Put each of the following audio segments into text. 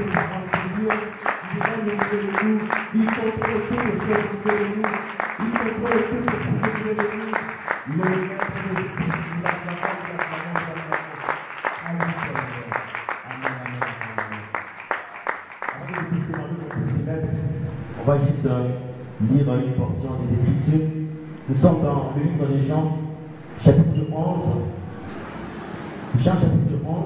nous a enseignés, il va nous de nous, il contrôle toutes les choses de nous, il contrôle toutes les choses de nous. Le maître des esprits, la on va juste lire une portion des Écritures. Nous sommes dans le livre des Jean, chapitre 11. Jean chapitre 11.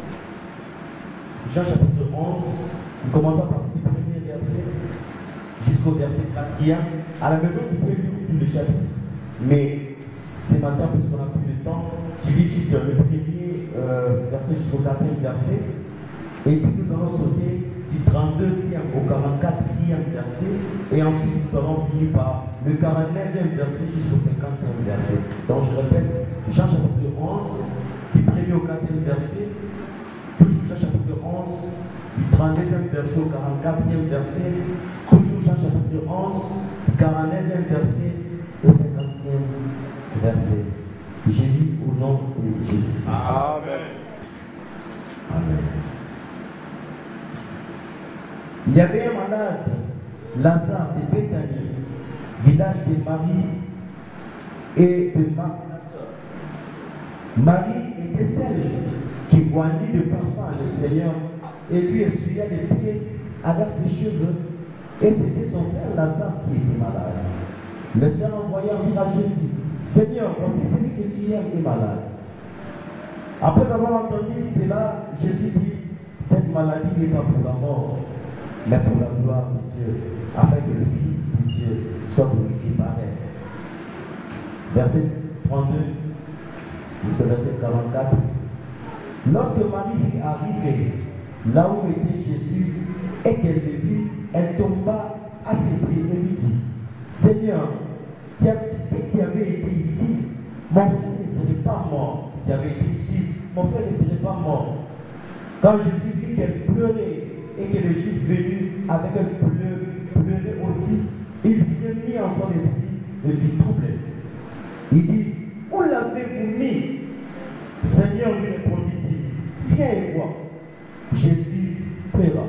Jean chapitre 11. Nous commençons par le premier verset jusqu'au verset 4. À la maison, tu peux lire tout le chapitre. Mais ce matin, puisqu'on a plus de temps, tu lis juste le premier verset jusqu'au 4e verset. Et puis nous allons sauter du 32e au 44e verset. Et ensuite, nous allons finir par le 49e verset jusqu'au 50e verset. Donc je répète, Jean chapitre 11, du 1er au 4e verset. Toujours Jean chapitre 11, du 32e verset au 44e verset. Toujours Jean chapitre 11, du 49e verset au 50e verset. Jésus au nom de Jésus. Amen. Amen. Il y avait un malade, Lazare de Béthanie, village de Marie et de Marthe, sa sœur. Marie était celle qui boignit de parfum le Seigneur et lui essuya les pieds avec ses cheveux. Et c'était son frère Lazare qui était malade. Le Seigneur envoya dire à Jésus, Seigneur, voici celui que tu aimes est malade. Après avoir entendu cela, Jésus dit, cette maladie n'est pas pour la mort, mais pour la gloire de Dieu, afin que le Fils de Dieu soit glorifié par elle. Verset 32 jusqu'au verset 44. Lorsque Marie fut arrivée là où était Jésus et qu'elle le vit, elle tomba à ses pieds et lui dit, Seigneur, si tu avais été ici, mon frère ne serait pas mort. Si tu avais été ici, mon frère ne serait pas mort. Quand Jésus vit qu'elle pleurait et que les Juifs venus avec elle pleurait aussi, il fut mis en son esprit et vit troublé. Il dit, où l'avez-vous mis? Seigneur lui répondit, viens et vois. Jésus pleura.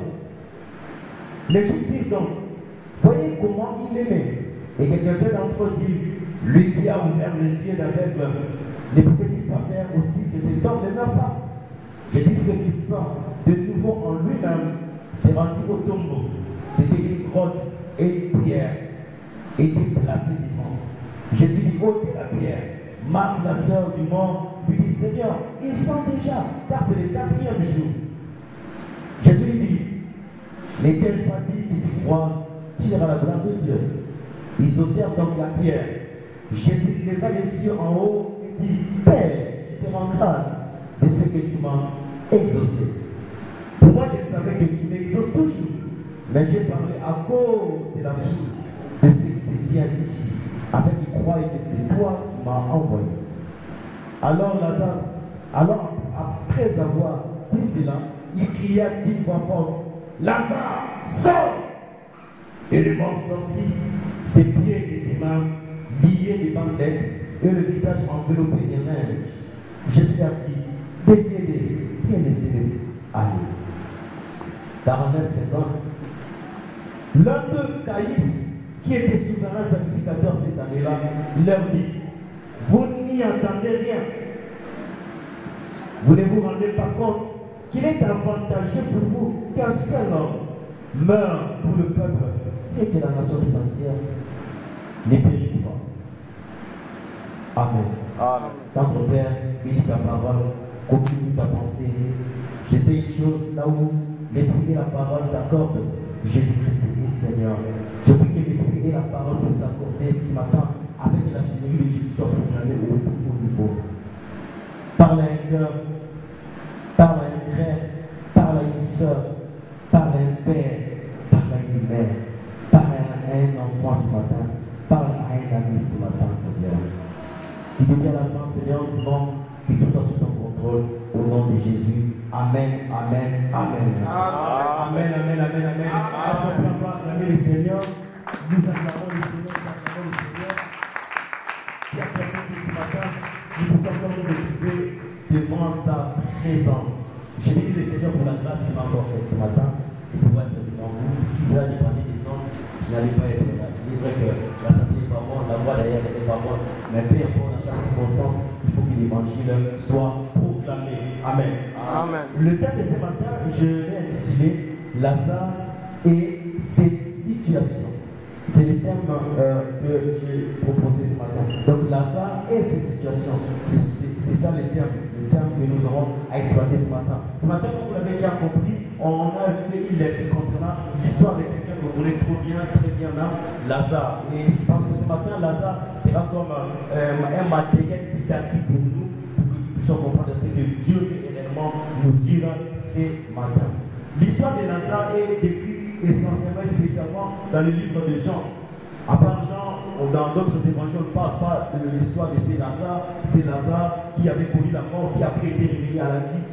Les Juifs dirent donc, voyez comment il aimait. Et quelques-uns d'entre eux disent, lui qui a ouvert les yeux d'aveugle, ne pouvait-il pas faire aussi que cet homme ne meure pas? Jésus frémissant de nouveau en lui-même s'est rendu au tombeau. C'était une grotte et une pierre était placée devant. Jésus dit, ôtez la pierre. Marthe, la sœur du mort, lui dit, Seigneur, ils sont déjà, car c'est le 4e jour. Jésus lui dit, n'ai-je pas dit, si tu crois, tu verras la gloire de Dieu. Ils ôtèrent donc la pierre. Jésus leva les yeux en haut et dit, Père, je te rends grâce de ce que tu m'as exaucé. Pour moi, je savais que tu m'exauces toujours, mais j'ai parlé à cause de la foule de ceux qui se tiennent ici, afin qu'ils croient que c'est toi qui m'as envoyé. Alors après avoir dit cela, il cria d'une voix forte, Lazare, sors! Et le mort sortit, ses pieds et ses mains liés des bandelettes et le visage enveloppé des linges. Jésus a dit, déliez-les et laissez-les aller. 49-50. L'un d'eux, Caïphe, qui était souverain sacrificateur cette année-là, leur dit, vous n'y entendez rien. Vous ne vous rendez pas compte qu'il est avantageux pour vous qu'un seul homme meure pour le peuple et que la nation tout entière ne périsse pas. Amen. Amen. Notre Père, bénis ta parole, continue ta pensée. Je sais une chose, là où l'esprit et la parole s'accordent, Jésus-Christ est Seigneur. Je prie que l'esprit et la parole puissent s'accorder ce matin avec la Seigneurie de Jésus soit proclamée au plus haut niveau. Parle à un cœur, parle à un frère, parle à une soeur, parle à un père, parle à une mère, parle à un enfant ce matin, parle à un ami ce matin, Seigneur. Tu dis bien la fin, Seigneur, nous demandons que tout soit sous ton contrôle, au nom de Jésus. Amen, amen, amen. Amen, amen, amen, amen. Est-ce qu'on peut encore acclamer le Seigneur? Nous acclamons le Seigneur, nous acclamons le Seigneur. Il y a personne qui ce matin, nous pouvons encore nous retrouver devant sa présence. Je bénis le Seigneur pour la grâce qu'il m'a encore faite ce matin. en vous. Si cela dépendait des hommes, je n'allais pas être là. Il est vrai que la santé n'est pas bonne, la voix d'ailleurs n'est pas bonne, mais peu importe, à chaque circonstance, il faut que l'évangile soit proclamé. Amen. Amen. Le thème de ce matin, je l'ai intitulé Lazare et ses situations. C'est le thème que j'ai proposé ce matin. Donc Lazare et ses situations. C'est ça le thème que nous aurons à exploiter ce matin. Ce matin, comme vous l'avez déjà compris, on a fait une lecture concernant l'histoire de quelqu'un que vous connaissez trop bien, très bien là, Lazare. Et je pense que ce matin, Lazare sera comme un matériel didactique pour nous, pour que nous puissions comprendre ce que Dieu veut réellement nous dire ce matin. L'histoire de Lazare est décrite essentiellement et spécialement dans le livre de Jean. À part Jean, dans d'autres évangiles, on ne parle pas de l'histoire de ces Lazare. C'est Lazare qui avait connu la mort, qui a après été réveillé à la vie.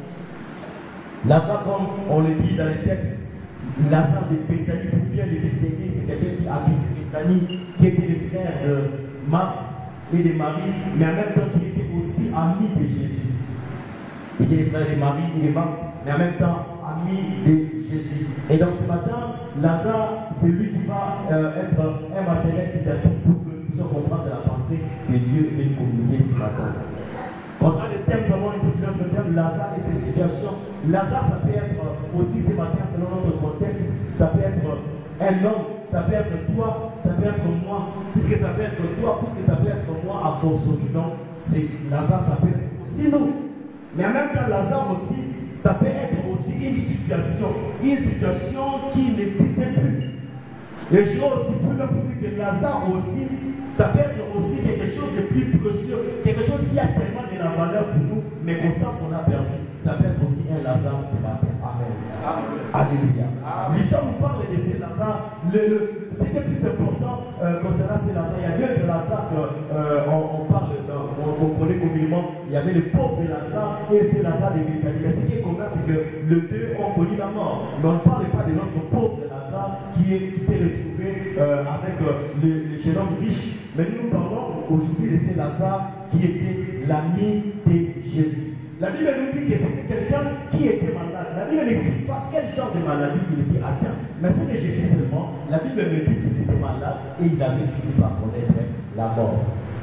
Lazare, comme on le dit dans les textes, Lazare de Béthanie, pour bien le distinguer, c'est quelqu'un qui habite Béthanie, qui était le frère de Marthe et de Marie, mais en même temps qui était aussi ami de Jésus. Il était le frère de Marie et de Marthe, mais en même temps ami de Jésus. Et donc ce matin, Lazare, c'est lui qui va être un matériel pédagogique pour que nous puissions comprendre la pensée que Dieu veut nous communiquer ce matin. Concernant le thème, nous avons intitulé notre thème Lazare et ses situations. Lazare, ça peut être aussi ce matin, selon notre contexte, ça peut être un homme, ça peut être toi, ça peut être moi, puisque ça peut être toi, puisque ça peut être moi à fortiori. Donc, Lazare, ça peut être aussi nous. Mais en même temps, Lazare aussi, ça peut être aussi une situation qui n'existait plus. Et je vois aussi plus loin pour dire que Lazare aussi, ça peut être aussi quelque chose de plus précieux, quelque chose qui a tellement de la valeur pour nous, mais qu'on sent qu'on a perdu. Ça peut être aussi un Lazare ce matin. Amen. Alléluia. L'histoire nous parle de ces Lazare. Ce qui est plus important concernant ces Lazare, il y a deux Lazare qu'on parle, on connaît communément. Il y avait le pauvre Lazare et c'est Lazare de Béthanie. Mais ce qui est commun, c'est que les deux ont connu la mort. Mais on ne parle pas de notre pauvre Lazare qui s'est retrouvé avec le jeune homme riche. Mais nous parlons aujourd'hui de ce Lazare qui était l'ami de Jésus. La Bible nous dit que c'était quelqu'un qui était malade. La Bible n'explique pas quel genre de maladie il était atteint. Mais c'est que Jésus seulement, la Bible me dit qu'il était malade et il avait fini par connaître la mort.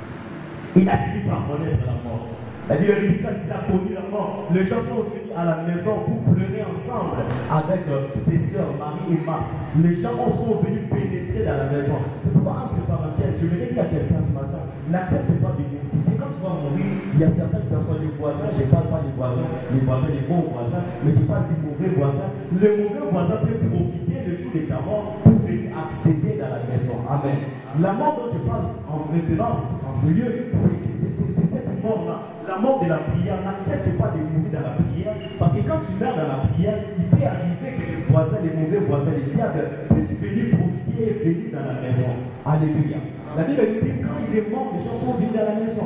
Il a fini par connaître la mort. La Bible nous dit quand il a connu la mort, les gens sont venus à la maison pour pleurer ensemble avec ses soeurs Marie et Marthe. Les gens sont venus pénétrer dans la maison. C'est pourquoi, entre parenthèses, je vais dire à quelqu'un ce matin, n'accepte pas de mourir. C'est quand tu vas mourir, il y a certaines personnes, les voisins, je ne parle pas des voisins, les bons voisins, mais je parle du mauvais voisin. Le mauvais voisin peut profiter le jour de ta mort pour venir accéder dans la maison. Amen. La mort dont je parle en maintenance, en ce lieu, c'est cette mort-là. La mort de la prière, n'accepte pas de mourir dans la prière, parce que quand tu meurs dans la prière, il peut arriver que les voisins, les mauvais voisins, les diables, puissent venir profiter et venir dans la maison. Alléluia. La Bible dit que quand il est mort, les gens sont venus dans la maison.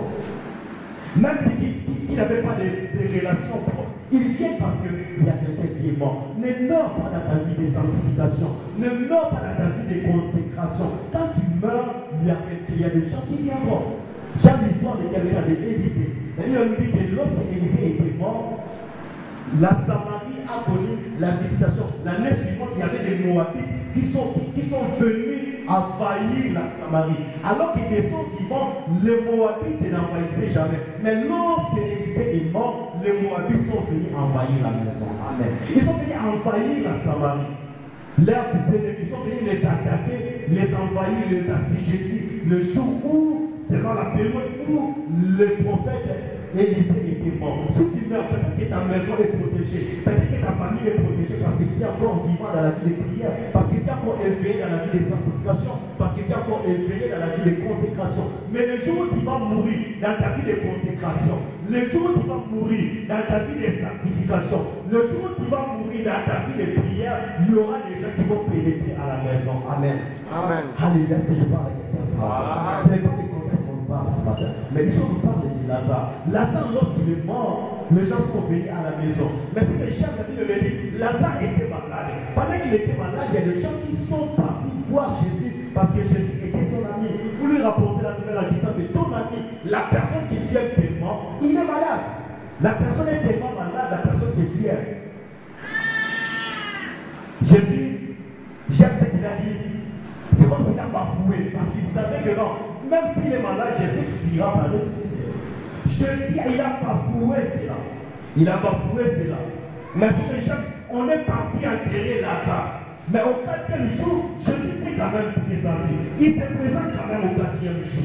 Même s'il n'avait pas de relations propres, il vient parce qu'il y a quelqu'un qui est mort. Ne meurs pas dans ta vie de sanctification. Ne meurs pas dans ta vie de consécration. Quand tu meurs, il y a des gens qui viennent mort. J'aime l'histoire de quelqu'un d'Élisée. La Bible nous dit que lorsque Élisée était mort, la Samarie a connu la visitation. L'année suivante, il y avait des Moabites qui sont venus envahir la Samarie. Alors qu'ils sont vivants, les Moabites n'envahissaient jamais. Mais lorsque Élisée est mort, les Moabites sont venus envahir la maison. Amen. Ils sont venus envahir la Samarie. Leurs ennemis sont venus les attaquer, les envahir, les assujettir. Le jour où, selon la période où le prophète Élisée était mort. Si tu meurs, peut-être que ta maison est protégée, peut-être que ta famille est protégée parce que tu es encore vivant dans la vie de prière, parce que tu es encore éveillé dans la vie de sanctification, parce que tu es encore éveillé dans la vie de consécration. Mais le jour où tu vas mourir dans ta vie de consécration, le jour où tu vas mourir dans ta vie de sanctification, le jour où tu vas mourir dans ta vie de prière, il y aura des gens qui vont pénétrer à la maison. Amen. Amen. Alléluia, est-ce que je parle à quelqu'un ce matin? Ce n'est pas le contexte qu'on nous parle ce matin, mais il faut nous parler de Lazare. Lazare, lorsqu'il est mort, les gens sont venus à la maison. Mais ce que Jean a dit, me dit, Lazare était malade. Pendant qu'il était malade, il y a des gens qui sont partis voir Jésus parce que Jésus était son ami. Vous lui rapportez la nouvelle en disant que ton ami, la personne que tu aimes tellement, il est malade. La personne est tellement malade, la personne que tu aimes. Jésus que non, même s'il est malade, je sais qu'il ira par ressusciter. Je dis, il a bafoué cela. Il a bafoué cela. Mais frère, on est parti enterrer Lazare. Mais au 4e jour, Jésus s'est quand même présenté. Il se présente quand même au 4e jour.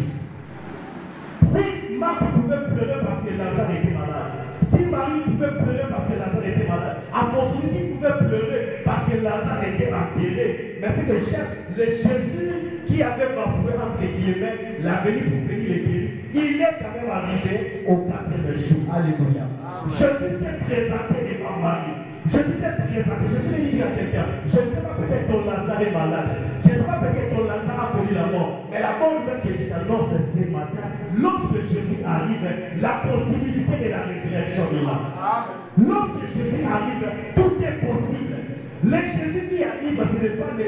Si Marc pouvait pleurer parce que Lazare était malade, si Marie pouvait pleurer parce que Lazare était malade, Apostolique pouvait pleurer parce que Lazare était enterré. Mais c'est que le Jésus qui avait bafoué entre guillemets la venue pour venir les guérir, il est quand même arrivé au 4e jour. Alléluia. Jésus s'est présenté devant Marie. Jésus s'est présenté. Je suis venu dire à quelqu'un, je ne sais pas, peut-être ton Lazare est malade. Je ne sais pas, peut-être ton Lazare a connu la mort. Mais la bonne nouvelle que je t'annonce ce matin, lorsque Jésus arrive, la possibilité de la résurrection est là. Lorsque Jésus arrive, tout est possible. Le Jésus qui arrive, ce n'est pas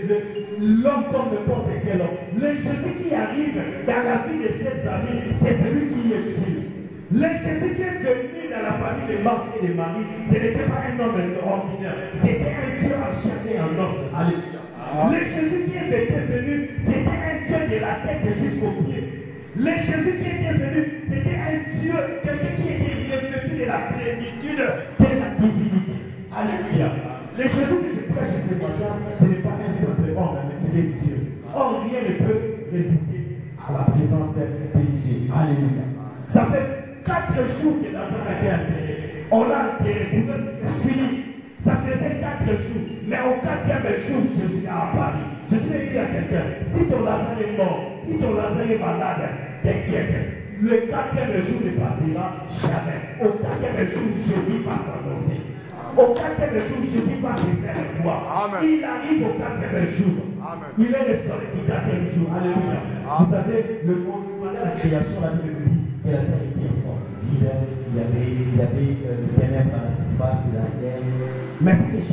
l'homme comme n'importe quel homme. Le Jésus qui arrive dans la vie de ses amis, c'est celui qui est Dieu. Le Jésus qui est venu dans la famille de Marc et de Marie, ce n'était pas un homme ordinaire, c'était un Dieu en chair et en os. Alléluia. Le Jésus qui était venu, c'était un Dieu de la tête jusqu'aux pieds. Le Jésus qui était venu, c'était un Dieu, quelqu'un qui était revêtu de la plénitude de la divinité. Alléluia. Le Jésus que je prêche ce matin, ce n'est pas un simple homme, mais il est Dieu. Or, rien ne peut résister à la présence de Dieu. Alléluia. Ça fait 4 jours que Lazare a été enterré. On l'a enterré. Fini. Ça faisait 4 jours. Mais au 4e jour, Jésus a apparu. Je suis venu dire à quelqu'un, si ton Lazare est mort, si ton Lazare est malade, t'inquiète. Le 4e jour ne passera jamais. Au 4e jour, Jésus va s'annoncer. Au 4e jour, Jésus va se faire voir. Il arrive au 4e jour. Amen. Il est le soleil du 4e jour. Alléluia. Vous savez, le monde, pendant la création, la Bible dit que la terre était fort. Il y avait les ténèbres à la surface de la terre. Mais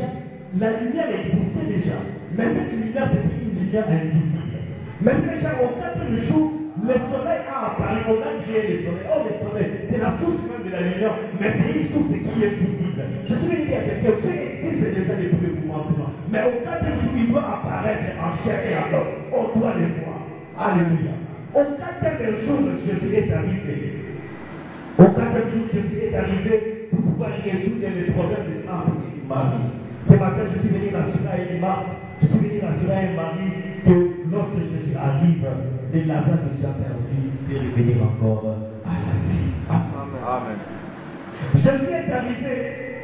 la lumière existait déjà. Mais cette lumière, c'était une lumière invisible. Mais c'est déjà au 4e jour, le soleil a apparu. On a créé le soleil. Oh, le soleil, c'est la source même de la lumière. Mais c'est une source qui est visible. Je suis venu dire à quelqu'un, Dieu existe déjà depuis le commencement. Mais au 4e jour, il doit apparaître en chair et en os. On doit le voir. Alléluia. Au 4e jour, Jésus est arrivé. Au 4e jour, Jésus est arrivé pour pouvoir résoudre les problèmes de Marc et de Marie. Ce matin, je suis venu rassurer à Marc, je suis venu rassurer à Marie que lorsque Jésus arrive, les Lazare déjà perdus de revenir encore à la vie. Amen. Jésus est arrivé.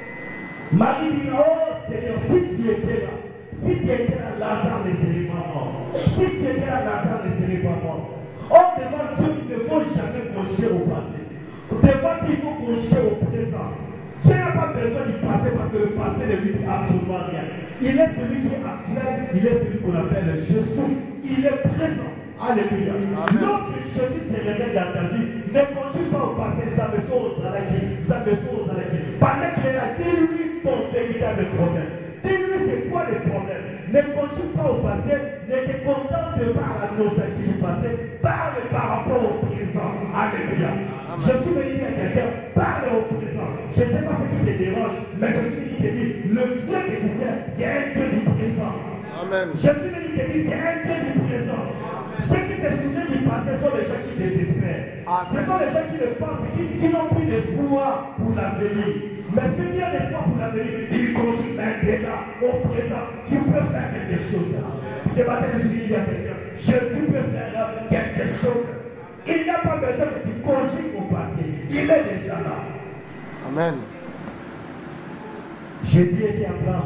Marie dit, oh Seigneur, si tu étais là, si tu étais là, Lazare ne serait pas mort. Si tu étais là, Lazare ne serait pas mort. Oh, devant Dieu, il ne faut jamais projeter au passé. Devant Dieu, il faut projeter au présent. Dieu n'a pas besoin du passé parce que le passé ne lui dit absolument rien. Il est celui qui est actuel, il est celui qu'on appelle Jésus. Il est présent. Alléluia. Lorsque Jésus se révèle dans ta vie, ne conjugue pas au passé, ça me sauve aux alakis, ça me sauve aux alakis. Pendant qu'il est là, dis-lui ton véritable problème. Dis-lui c'est quoi le problème. Ne conjugue pas au passé, ne te contente pas à la nostalgie du passé, parle par rapport au présent. Alléluia. Je suis venu dire à quelqu'un, parle au présent. Je ne sais pas ce qui te dérange, mais je suis venu te dire, le Dieu que tu sais, c'est un Dieu du présent. Amen. Je suis venu te dire, c'est un Dieu du présent. Ceux qui se souviennent du passé sont les gens qui désespèrent. Ce sont les gens qui ne pensent, qui n'ont plus d'espoir pour l'avenir. Mais ceux qui ont l'espoir pour l'avenir, ils conjuguent maintenant, au présent. Tu peux faire quelque chose. Ce matin, je suis venu dire à quelqu'un, Jésus peut faire quelque chose. Il n'y a pas besoin que tu conjugues au passé. Il est déjà là. Amen. Jésus était en train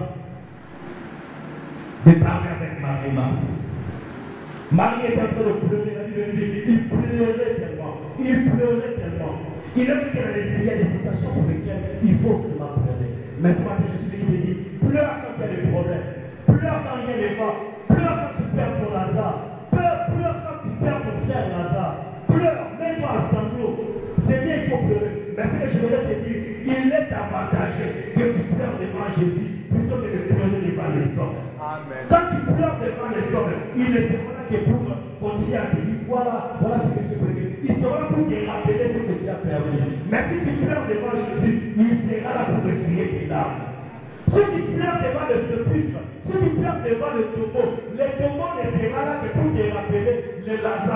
de parler avec Marie et Marthe. Marie était en train de pleurer. Il pleurait tellement. Il pleurait tellement. Il a dit qu'il y a des situations pour lesquelles il faut vraiment pleurer. Mais ce matin, je suis venu te dire, pleure quand il y a des problèmes. Pleure quand rien n'est pas. Pleure quand tu perds ton Lazare. Pleure quand tu perds ton frère Lazare. Pleure, mets-toi à sanglots. C'est bien, il faut pleurer. Mais ce que je voudrais te dire, il est avantageux que tu pleures devant Jésus plutôt que de pleurer devant les hommes. Amen. Quand tu pleures devant les hommes, il ne sera là que pour continuer à te dire, voilà ce que tu peux dire. Il sera là pour te rappeler ce que tu as perdu. Mais si tu pleures devant Jésus, il sera là pour essuyer tes larmes. Si tu pleures devant le sépulcre, si tu pleures devant le tombeau ne sera là que pour te rappeler les Lazare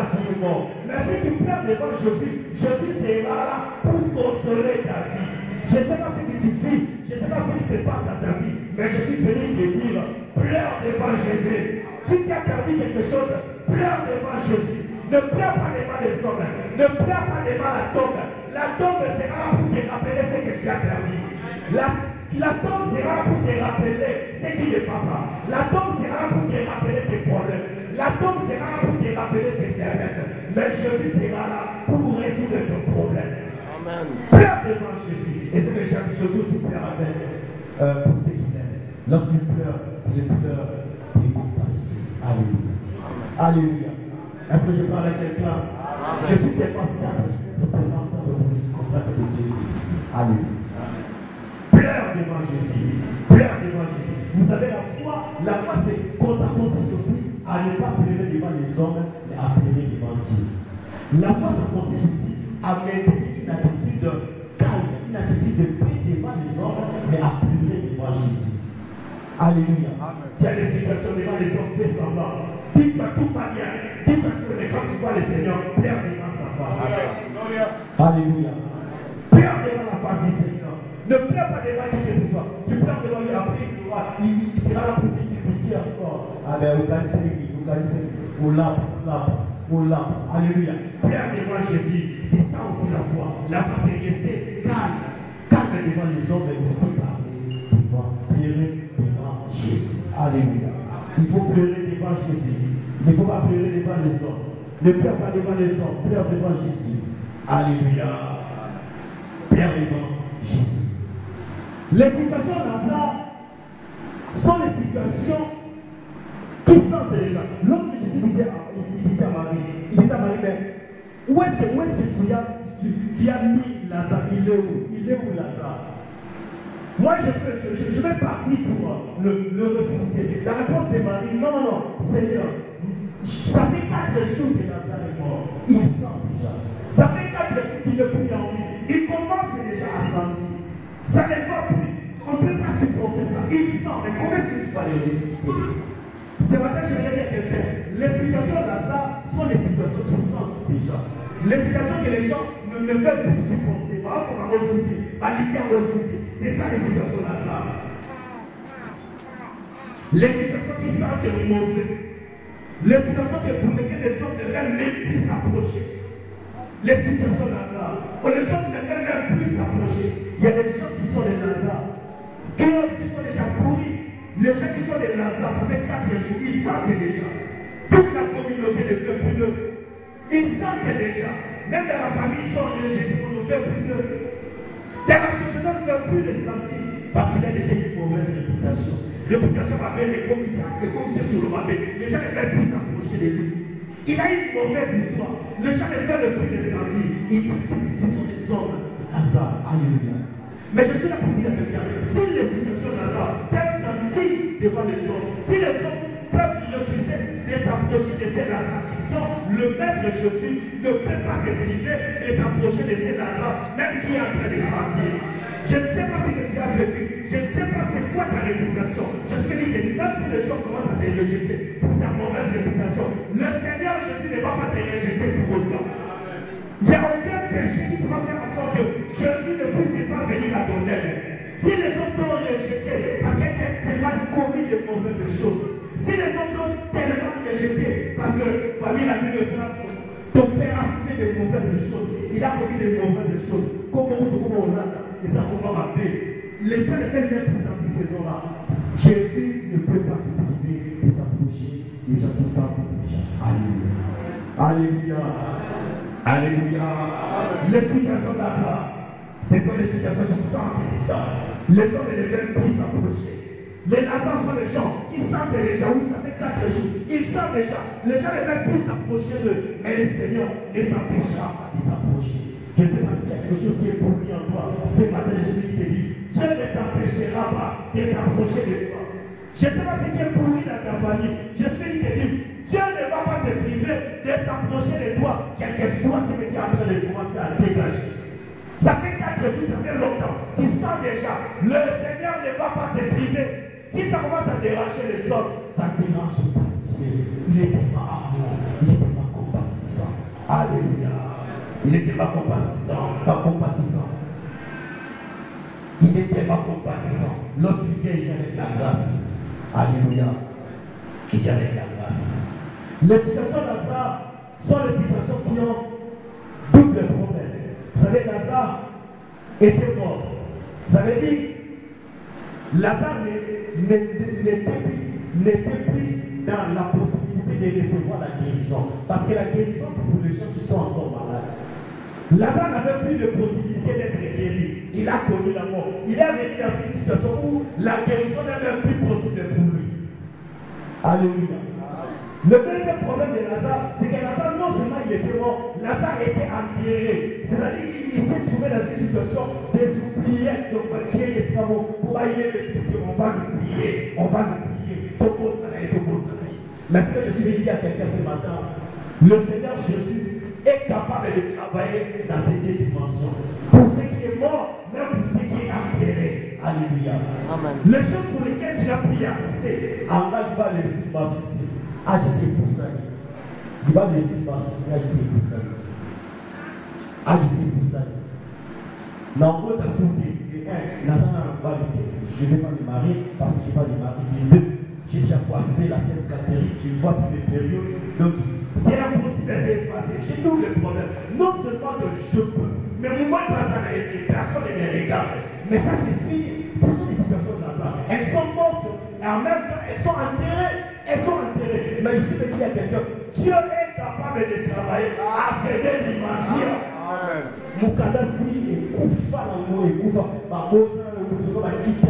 mort. Mais si tu pleures devant Jésus, Jésus sera là pour consoler ta vie. Je ne sais pas ce que tu vis, je ne sais pas ce qui se passe dans ta vie, mais je suis venu te dire, pleure devant Jésus. Si tu as perdu quelque chose, pleure devant Jésus. Ne pleure pas devant les hommes, ne pleure pas devant la tombe. La tombe sera là pour te rappeler ce que tu as perdu. La tombe sera là pour te rappeler ce qui n'est pas mal. La tombe sera là pour te rappeler tes problèmes. La tombe sera là pour te rappeler tes faiblesses. Mais Jésus sera là pour résoudre ton problème. Amen. Pleure devant Jésus. Et c'est que Jésus aussi pleure avec pour ceux qui l'aiment. Lorsqu'il pleure, c'est le pleurs des compassion. Alléluia. Alléluia. Est-ce que je parle à quelqu'un? Je suis tellement simple pour que tu compasses de Dieu. Alléluia. Pleure devant Jésus. Pleure devant Jésus. Vous savez, la foi c'est qu'on consiste aussi à ne pas pleurer devant les hommes, mais à pleurer devant Dieu. La foi, ça consiste aussi à maintenir une attitude calme, une attitude de paix devant les hommes, mais à pleurer devant Jésus. Alléluia. Tu as des situations devant les hommes, fais semblant. Dis-toi tout va bien. Dis-toi que quand tu vois le Seigneur, pleure devant sa face. Alléluia. Pleure devant la face du Seigneur. Ne pleure pas devant qui que ce soit. Tu pleures devant lui après, il sera là pour te critiquer encore. Ah ben, vous connaissez, au lampe. Alléluia. Pleure devant Jésus. C'est ça aussi la foi. La foi, c'est rester calme. Calme devant les hommes, mais aussi pleurer devant Jésus. Alléluia. Il faut pleurer devant Jésus. Il ne faut pas pleurer devant les hommes. Ne pleure pas devant les hommes. Pleure devant Jésus. Alléluia. Pleure devant Jésus. Les situations Lazare sont les situations qui sentent les gens. Lorsque Jésus disait à Marie, mais où est-ce que tu as mis Lazare? Il est où Lazare? Moi, je vais partir pour le ressusciter. La réponse de Marie, non, Seigneur, ça fait 4 jours que Lazare est mort. Il sent déjà. Ça fait 4 jours qu'il est plus en vie. Il commence déjà à sentir. Ça n'est pas plus. On ne peut pas supporter ça. Il sent. Mais comment est-ce que tu vas les ressusciter? Ce matin, je vais dire à quelqu'un. Les situations de Lazare sont les situations qui sentent déjà. Les situations que les gens ne veulent plus supporter. Par exemple, on va ressusciter. Alika ressusciter. C'est ça les situations de Lazare. Les situations qui sentent le mauvais. Les situations pour lesquelles les gens ne veulent même plus s'approcher. Les situations de Lazare. Les gens ne veulent même plus s'approcher. Il y a des gens qui sont des Lazare. Qui sont déjà pourris. Les gens qui sont des Lazare, ça fait 4 jours. Ils sentent déjà. Toute la communauté ne veut plus d'eux. Ils sentent déjà. Même dans la famille, ils sont rejetés. On ne veut plus d'eux. Dans la société, on ne veut plus les sentir. Parce qu'il y a déjà une mauvaise réputation. Réputation avec les commissaires sur le mabé. Les gens ne veulent plus s'approcher de lui. Il a une mauvaise histoire. Les gens ne veulent plus les sentir. Ce sont des hommes. Lazare. Alléluia. Mais je suis là pour dire à quelqu'un, si les situations de Lazare peuvent sentir devant les hommes, si les hommes peuvent refuser de s'approcher de ces Lazare qui sont le maître Jésus, ne peut pas se priver de s'approcher de ces Lazare, même qui est en train de sentir. Je ne sais pas ce que tu as vécu, je ne sais pas c'est quoi ta réputation. Je suis venu te dire, même si les gens commencent à te rejeter pour ta mauvaise réputation, le Seigneur Jésus ne va pas te rejeter pour autant. Il n'y a aucun péché qui pourra faire en sorte que Jésus ne puisse pas venir à ton aide. Si les autres t'ont rejeté parce que tu as commis de mauvaises choses, si les autres t'ont tellement rejeté parce que famille la vie de ça, ton père a fait de mauvaises choses, il a commis de mauvaises choses, comment on l'a, et ça comment m'appeler. Les gens ne veulent même plus sentir ces gens-là. Jésus ne peut pas se priver et s'approcher des gens qui sentent déjà. Alléluia. Alléluia. Alléluia. Les situations de Lazare, ce sont les situations qui sentent déjà. Les gens ne veulent plus s'approcher. Les Lazare sont les gens qui sentent déjà. Oui, ça fait 4 jours. Ils sentent déjà. Les gens ne veulent plus s'approcher d'eux. Mais le Seigneur les empêchera de s'approcher. Je ne sais pas s'il y a quelque chose qui est pour lui en toi. Ce matin, je suis te dit, Dieu ne t'empêchera pas de s'approcher de toi. Je ne sais pas ce qui est pour lui dans ta famille. Je suis te dit, Dieu ne va pas te priver de s'approcher de toi, quel que soit ce que tu es en train de commencer à dégager. Ça fait 4 jours, ça fait longtemps. Tu sens déjà, le Seigneur ne va pas te priver. Si ça commence à déranger les autres, ça ne dérange pas Dieu. Il est tellement amour, il est tellement compatissant. Il n'était pas compatissant. Il n'était pas compatissant. Lorsqu'il vient avec la grâce. Alléluia. Il vient avec la grâce. Les situations de Lazare sont les situations qui ont double problème. Vous savez, Lazare était mort. Ça veut dire Lazare n'était plus dans la possibilité de recevoir la guérison. Parce que la guérison, c'est pour les gens qui sont encore malades. Lazare n'avait plus de possibilité d'être guéri. Il a connu la mort. Il est arrivé dans une situation où la guérison n'est même plus possible pour lui. Alléluia. Le deuxième problème de Lazare, c'est que Lazare, non seulement il était mort, Lazare était enterré. C'est-à-dire qu'il s'est trouvé dans une situation des oubliettes. Donc, Dieu est pas bon. Pour pas y aller, on va l'oublier. On va l'oublier. Topo Sanaï, Topo Sanaï. Mais ce que je suis venu dire à quelqu'un ce matin, le Seigneur Jésus est capable de travailler dans ces deux dimensions. Pour ce qui est mort, même pour ce qui est enterré. Alléluia. Amen. Les choses pour lesquelles tu as prié, c'est Allah qui va les imaginer. Agissez pour ça. Il va les imaginer. Agissez pour ça. Agissez pour ça. L'envoi t'a sauté. Et un, je ne vais pas me marier parce que je n'ai pas de mari. Et deux, j'ai déjà croisé la Sainte Catherine, je ne vois plus les périodes. Donc, c'est impossible d'effacer. J'ai tous les problèmes. Non seulement que je peux, mais moi, personne ne me regarde. Mais ça, c'est fini. Ce sont des situations de Lazare. Elles sont mortes et en même temps, elles sont enterrées. Elles sont enterrées. Mais je suis venu à quelqu'un. Dieu est capable de travailler à ces deux dimensions. Mukadasi et Koufa Nango et Koufa. Babosa Nango, Bakita,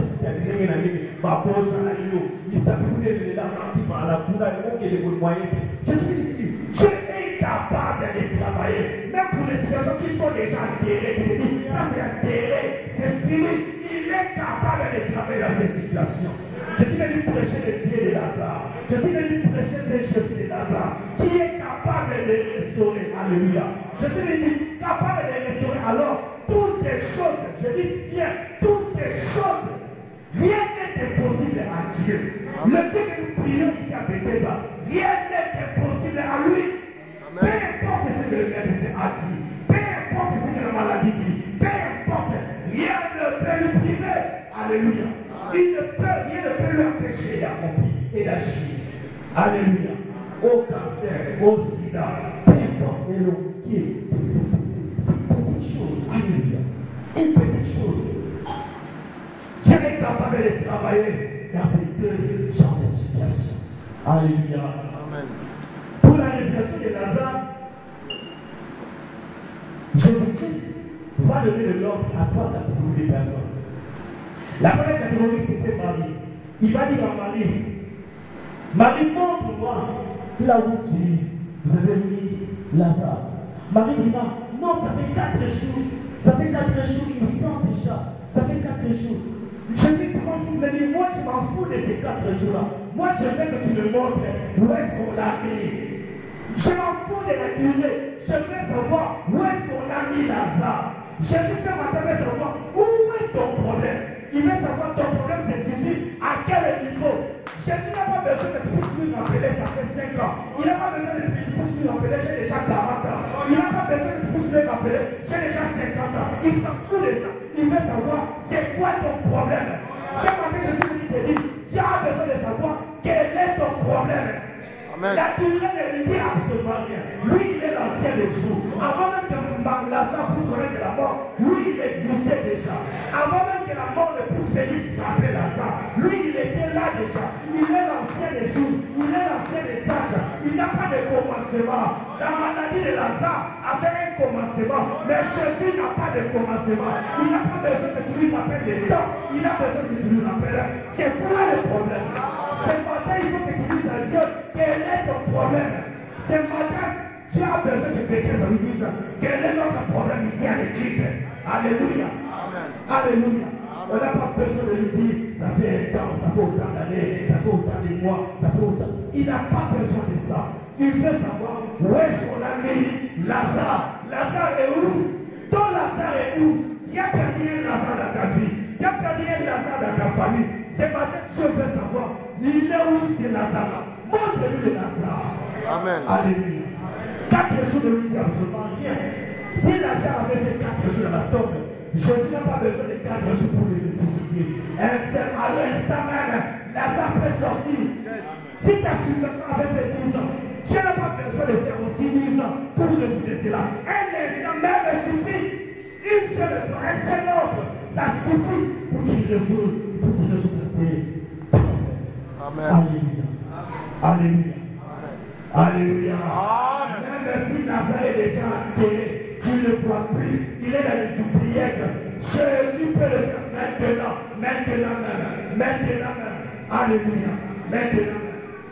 Babosa Nango. Il s'appelle la Nancy par la Koula et les moyens. Je suis dit, Dieu est capable de travailler. Même pour les situations qui sont déjà enterrées. Ça c'est enterré, c'est fini. Il est capable de travailler dans ces situations. Je suis venu prêcher le Dieu de Lazare. Je suis venu prêcher ce Jésus de Lazare qui est capable de restaurer. Alléluia. Je suis venu capable de restaurer. Alors, toutes les choses, je dis bien, toutes les choses, rien n'est impossible à Dieu. Le Dieu que nous prions ici à Bethesda, rien n'est impossible à lui. Peu importe ce que le médecin a dit, peu importe ce que la maladie dit, peu importe, rien ne peut lui priver. Alléluia. Il ne peut, rien ne peut lui empêcher d'accomplir et d'agir. Alléluia. Au cancer, au sida, peu importe, et le pied, c'est une petite chose. Alléluia. Une petite chose. Dieu est capable de travailler dans ces deux genres de situations. Alléluia. Amen. Pour la résurrection de Lazare, Jésus-Christ va donner de l'ordre à trois catégories de personnes. La première catégorie, c'était Marie. Il va dire à Marie, Marie, montre-moi là où vous avez mis Lazare. Marie dit non, ça fait 4 jours. Ça fait 4 jours, il me sent déjà. Ça fait 4 jours. Je dis, c'est comme si vous avez dit, moi je m'en fous de ces 4 jours-là. Moi je veux que tu me montres où est-ce qu'on l'a mis. Je m'en fous de la durée. Je veux savoir où est-ce qu'on a mis Lazare. Jésus ce matin veut savoir où est ton problème. Il veut savoir ton problème, c'est suivi à quel niveau. Jésus n'a pas besoin de plus lui rappeler, ça fait 5 ans. Il n'a pas besoin de plus lui rappeler, j'ai déjà 40 ans. Il n'a pas besoin de plus lui rappeler, j'ai déjà 50 ans. Il s'en fout de ça. Il veut savoir c'est quoi ton problème. Ce matin, Jésus lui te dit, tu as besoin de savoir quel est ton problème. Amen. La durée ne lui dit absolument rien. Lui, il est l'ancien des jours. Avant même que Lazare puisse connaître la mort, lui, il existait déjà. Avant même que la mort ne puisse venir frapper Lazare, lui, il était là déjà. Il est l'ancien des jours. Il est l'ancien des âges. Il n'a pas de commencement. La maladie de Lazare avait un commencement, mais Jésus n'a pas de commencement. Il n'a pas besoin que tu lui rappelles les temps. Il a besoin que tu lui rappelles. C'est quoi le problème? Ce matin, il faut que tu dises à Dieu quel est ton problème. Ce matin, tu as besoin de quelqu'un à l'église. Quel est notre problème ici à l'église? Alléluia. Amen. Alléluia. On n'a pas besoin de lui dire, ça fait un temps, ça fait autant d'années, ça fait autant de mois, ça fait autant. Il n'a pas besoin de ça. Il veut savoir où est-ce qu'on a mis Lazare. Lazare est où? Ton Lazare est où? Tu as perdu un Lazare dans ta vie. Tu as perdu un Lazare dans ta famille. Ce matin, je veux savoir, il est où c'est Lazare? Montre-lui le Lazare. Amen. Alléluia. 4 jours de lui dit absolument rien. Si Lazare avait fait 4 jours dans la tombe, Jésus n'a pas besoin de 4 jours pour le ressusciter. À l'instant même, Lazare peut sortir. Si ta situation avait fait 10 ans, Dieu n'a pas besoin de faire aussi 10 ans pour ressusciter cela. Un instant même suffit. Une seule fois, un seul ordre, ça suffit pour qu'il ressuscite. Amen. Alléluia. Alléluia. Alléluia. Même si Lazare est déjà enterré, tu ne le vois plus. Il est dans les oubliettes. Jésus peut le faire maintenant. Maintenant même. Maintenant même. Alléluia. Maintenant même.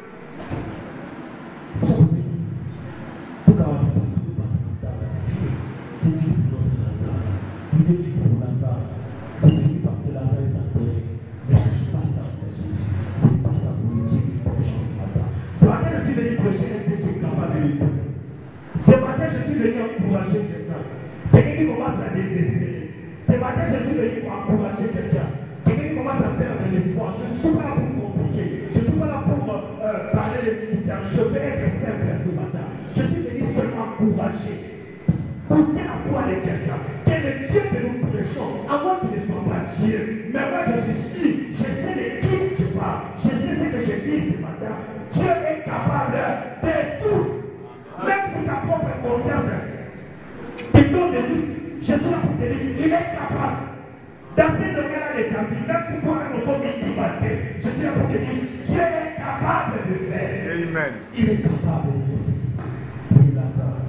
C'est fini pour notre Lazare. Il est fini pour Lazare. C'est fini parce que Lazare est enterré. Ne cherche pas ça. Ce n'est pas ça pour le Dieu qui prêche ce matin. Ce matin, je suis venu prêcher un Dieu qui est capable de l'écouter. Ce matin, je suis venu encourager quelqu'un. Quelqu'un qui commence à désespérer. Ce matin, je suis venu pour encourager quelqu'un. Quelqu'un qui commence à perdre de l'espoir. Je ne suis pas là pour compliquer. Je ne suis pas là pour parler de ministère. Je vais être simple ce matin. Je suis venu seulement encourager. Portez la foi de quelqu'un. Quel est le Dieu que nous prêchons? À moi qui ne sois pas Dieu. Mais moi, je suis sûr. Je sais de qui je parle. Je sais ce que je dis ce matin. Dieu est capable de tout. Même si ta propre conscience te donne des doutes, je suis là pour te dire, il est capable. Dans ce domaine-là de ta vie, même si toi-même nous sommes intimatés, je suis là pour te dire, Dieu est capable de faire. Amen. Il est capable de ressusciter. Oui, Lazare.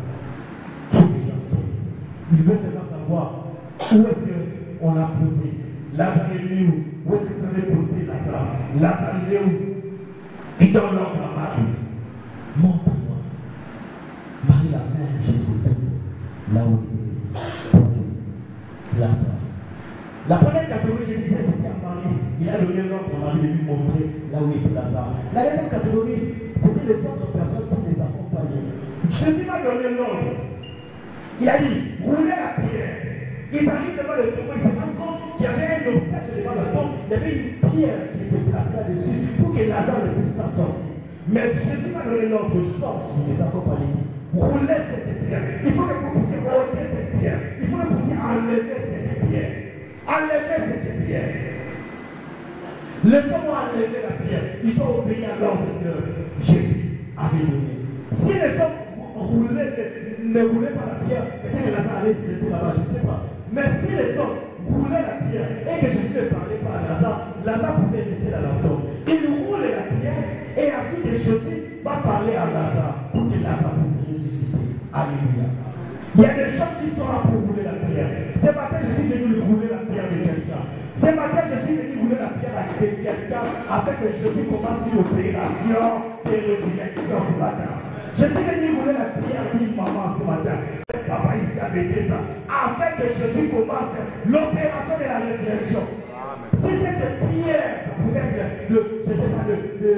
Il veut seulement savoir où est-ce qu'on l'a posé. Lazare est venu où? Où est-ce que vous avez posé Lazare? Lazare est où? Il donne l'ordre à Marie. Montre-moi. Marie la main jusqu'au bout. Là où il est posé. Lazare. La première catégorie, je disais, c'était à Marie. Il a donné l'ordre à Marie de lui montrer là où était Lazare. La deuxième catégorie, c'était les autres personnes qui les accompagnaient. Jésus m'a donné l'ordre. Il a dit, roulez la pierre. Ils arrivent devant le tombeau, ils se rendent compte qu'il y avait un obstacle devant le tombe. Il y avait une pierre qui était placée là-dessus pour que Lazare ne puisse pas sortir. Mais Jésus m'a donné l'ordre, sort, qui les accompagne. Roulez cette pierre. Il faut que vous puissiez ôter cette pierre. Il faut que vous puissiez enlever cette pierre. Enlever cette pierre. Les hommes ont enlevé la pierre. Ils ont obéi à l'ordre que Jésus avait donné. Si les hommes ne roulaient pas la pierre, peut-être que Lazare allait rester là-bas, je ne sais pas. Mais si les hommes roulaient la pierre et que Jésus ne parlait pas à Lazare, Lazare pouvait rester dans la tombe. Il roule la pierre et ensuite Jésus va parler à Lazare pour que Lazare puisse ressusciter. Alléluia. Il y a des gens qui sont là pour rouler la pierre. Ce matin, je suis venu rouler la pierre de quelqu'un. Ce matin, je suis venu rouler la pierre de quelqu'un afin que Jésus commence une opération de résurrection ce matin. Je suis venu rouler la prière d'une maman ce matin. Papa ici avait dit ça. Afin que Jésus commence l'opération de la résurrection. Si cette prière, ça pouvait être je ne sais pas,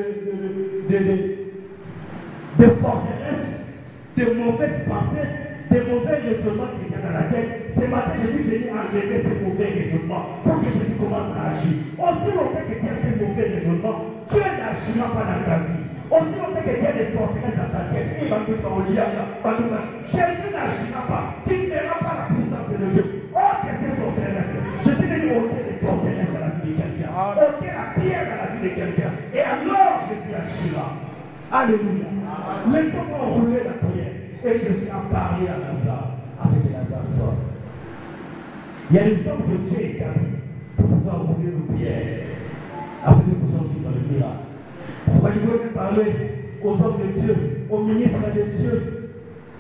de forteresse, de mauvaises pensées, de mauvais raisonnements qu'il y a dans la tête. Ce matin, je suis venu enlever ces mauvais raisonnements pour que Jésus commence à agir. Aussi longtemps que tu as ces mauvais raisonnements, Dieu n'agira pas dans ta vie. Aussi longtemps que tu as des forteresses dans ta tête, il va te parler à Jésus n'agira pas. Tu ne verras pas la puissance de Dieu. Oh, que ces forteresses. Je suis venu ôter les forteresses dans la vie de quelqu'un. Ôter la pierre dans la vie de quelqu'un. Et alors, Jésus agira. Alléluia. Les hommes ont roulé la prière. Et Jésus a parlé à Lazare. Avec Lazare sort. Il y a des hommes que Dieu établit pour pouvoir rouler nos pierres. Afin que nous puissions dans le miracle. C'est pourquoi je voulais parler aux hommes de Dieu, aux ministres de Dieu.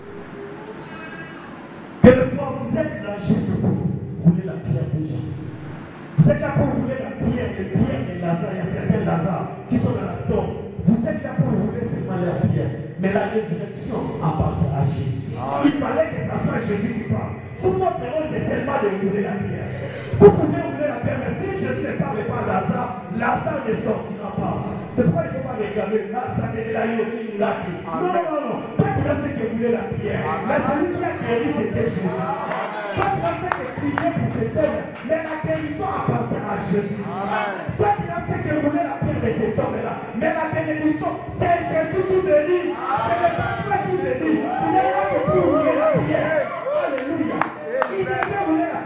Quelquefois, vous êtes là juste pour rouler la pierre des gens. Vous êtes là pour rouler la pierre de Lazare. Il y a certains Lazare qui sont dans la tombe. Vous êtes là pour rouler seulement leur pierre. Mais la résurrection appartient à Jésus. Il fallait que ça soit Jésus qui parle. Tout votre rôle, c'est seulement de rouler la pierre. Vous pouvez rouler la pierre, mais si Jésus ne parle pas à Lazare, Lazare ne sortira pas. C'est pourquoi il ne faut pas réclamer. Ça n'est là aussi une laque. Non. Pas qu'il a fait que rouler la pierre. Mais celui qui a guéri, c'était Jésus. Pas qu'il a fait que prier pour cet homme, mais la guérison appartient à Jésus. Pas qu'il a fait que rouler la pierre de cet homme-là, mais la bénédiction, c'est Jésus qui bénit. C'est le pasteur qui bénit. Tu n'es là que pour rouler la pierre. Alléluia.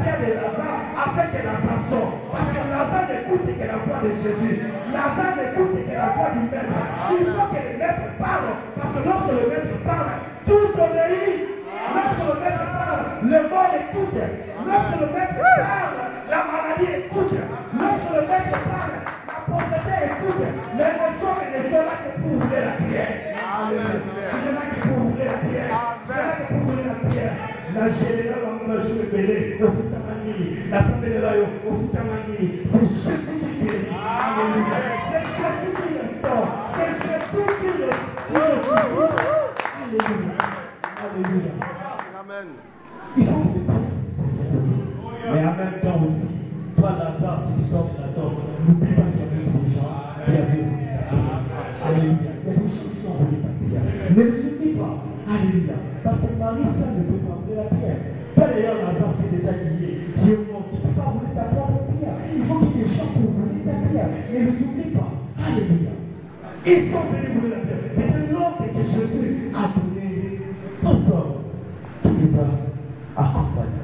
pierre de Lazare afin que Lazare sorte. Parce que Lazare n'écoute que la voix de Jésus. Lazare n'écoute que la voix du maître. Il faut que le maître parle. Parce que lorsque le maître parle, tout obéit. Lorsque le maître parle, le mort écoute. Lorsque le maître parle, la maladie écoute. Lorsque le maître parle, la pauvreté écoute. Mais les hommes ne sont là que pour rouler la prière. C'est là que pour rouler la prière. C'est là que pour rouler la prière. La générale en a joué belé au Futamangini. L'assemblée de l'Ayo au Futamangini. C'est Jésus qui guérit. Alléluia. C'est Jésus qui restaure. C'est Jésus qui restaure. Alléluia. Alléluia. Amen. Il faut que mais en même temps aussi, toi Lazare, si tu sors de la tombe, n'oublie pas qu'il y avait des gens qui avaient roulé ta prière. Alléluia. Il y a des gens qui ont roulé ta prière. Ne les oublie pas. Alléluia. Parce que Marie seule ne peut pas rouler la prière. Toi d'ailleurs, Lazare, c'est déjà lié. Dieu mort, tu ne peux pas rouler ta propre prière. Il faut qu'il y ait des gens pour rouler ta prière. Ne les oublie pas. Alléluia. Ils sont venus rouler la prière. C'est un ordre que Jésus a donné aux hommes qui les a accompagnés.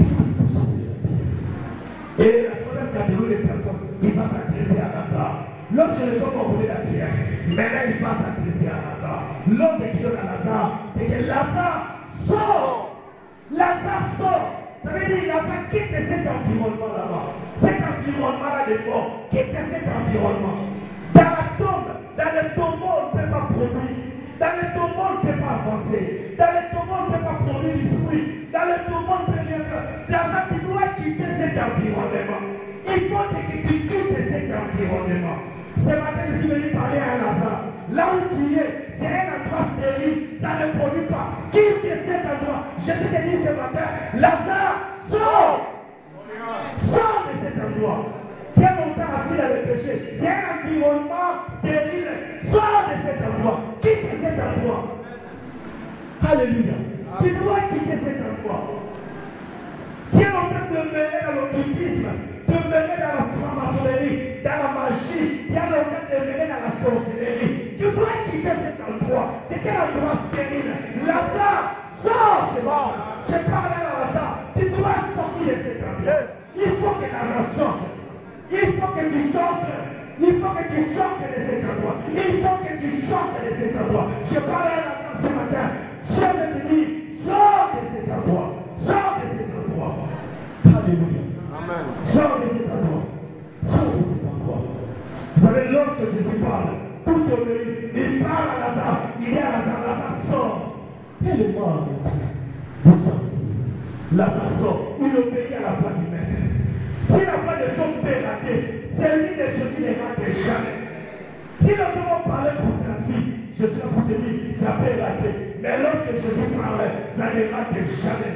Et la troisième catégorie de personnes qui va s'adresser à Lazare. Lorsque les hommes ont roulé la prière, maintenant il va s'adresser à Lazare. L'ordre qui donne à Lazare, c'est que Lazare sort. Lazare sort. Ça veut dire que Lazare quitte cet environnement là-bas. Cet environnement-là de mort. Quitte cet environnement. Dans la tombe, dans le tombeau, on ne peut pas produire. Dans le tombeau, on ne peut pas avancer. Dans le tombeau, on ne peut pas produire du fruit. Dans le tombeau, on ne peut rien faire. Lazare, tu dois quitter cet environnement. Il faut que tu quittes cet environnement. Ce matin, je suis venu parler à Lazare. Là où tu es, c'est un endroit stérile. Ça ne produit pas. Quitte cet endroit. Jésus te dit ce matin, Lazare, sors. Sors de cet endroit. Tu es longtemps assis dans le péché. C'est un environnement stérile. Sors de cet endroit. Quitte cet endroit. Alléluia. Tu dois quitter cet endroit. Tu es en train de mêler dans l'occultisme, de mêler dans la franc-maçonnerie, dans la magie, tu es en train de mêler dans la sorcellerie. Tu dois quitter cet endroit. C'est un endroit stérile. Lazare, sors. Je parle à Lazare. Tu dois sortir de cet endroit. Il faut que Lazare sorte. Il faut que tu sortes. Il faut que tu sortes de cet endroit. Il faut que tu sortes de cet endroit. Je parle à Lazare ce matin. Dieu me dit, sors de cet endroit. Sors de cet endroit. Alléluia. Amen. Sors de cet endroit. Sors de cet endroit. Vous savez, lorsque Jésus parle, tout obéit. Il parle à Lazare. Il dit à Lazare, Lazare sort. Et le mort est sorti. Lazare sort. Il obéit à la voix du maître. Si la voix de son père raté, celui de Jésus ne rate jamais. Si nous avons parlé pour ta vie, je suis là pour te dire, ça peut rater. Mais lorsque Jésus parle, ça ne rate jamais.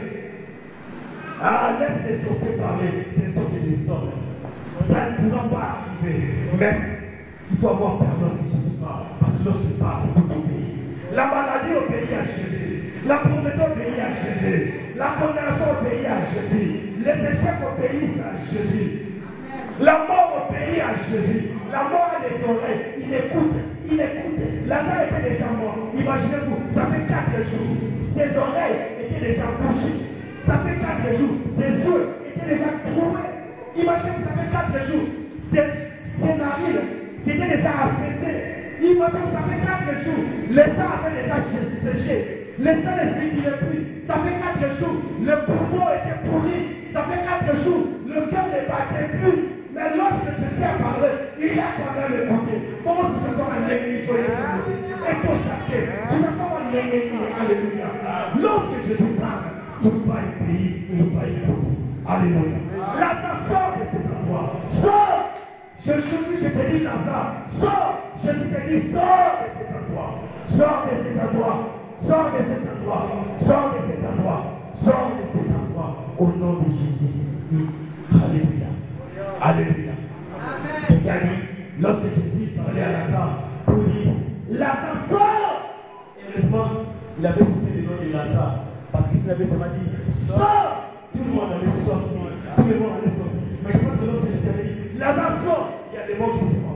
Ah, laisse les sorciers parler, ce sont des sorts. Ça ne pourra pas arriver. Mais il faut avoir peur lorsque Jésus parle. Parce que lorsqu'il parle, tout obéit. La maladie obéit à Jésus. La pauvreté obéit à Jésus. La condamnation obéit à Jésus. Les échecs obéissent à Jésus. La mort obéit à Jésus. La mort a des oreilles. Il écoute. Il écoute. Lazare était déjà mort. Imaginez-vous, ça fait 4 jours. Ses oreilles étaient déjà bouchées. Ça fait 4 jours. Ses yeux étaient déjà troués. Imaginez-vous, ça fait 4 jours. Ses narines s'étaient déjà apaisées. Imaginez-vous, ça fait 4 jours. Les sangs avaient déjà séché. Les sangs ne circulaient plus. Ça fait 4 jours. Le poumon était pourri. Ça fait 4 jours. Le cœur ne battait plus. Mais lorsque Jésus a parlé, il a quand même écouté. Comment tu te sens un ennemi sur les yeux? Et ton chapitre, tu te sens un ennemi. Alléluia. Lorsque Jésus parle, il va obéir et il va écouter. Alléluia. Lazare sort de cet endroit. Sors. Je te dis Lazare. Sors. Jésus te dit sors de cet endroit. Sors de cet endroit. Sors de cet endroit. Sors de cet endroit. Sors de cet endroit. Au nom de Jésus. Alléluia. Alléluia. Amen. Lorsque Jésus parlait à Lazare, pour dire Lazare sort. Heureusement, il avait cité le nom de Lazare. Parce qu'il avait seulement dit sort. Tout le monde allait sortir. Tout le monde allait sortir. Mais je pense que lorsque Jésus avait dit Lazare sort, il y a des morts qui disent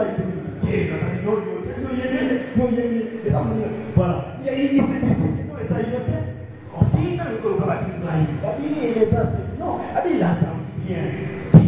voilà. Il s'est dit non, non, a dit Lazare, bien. Il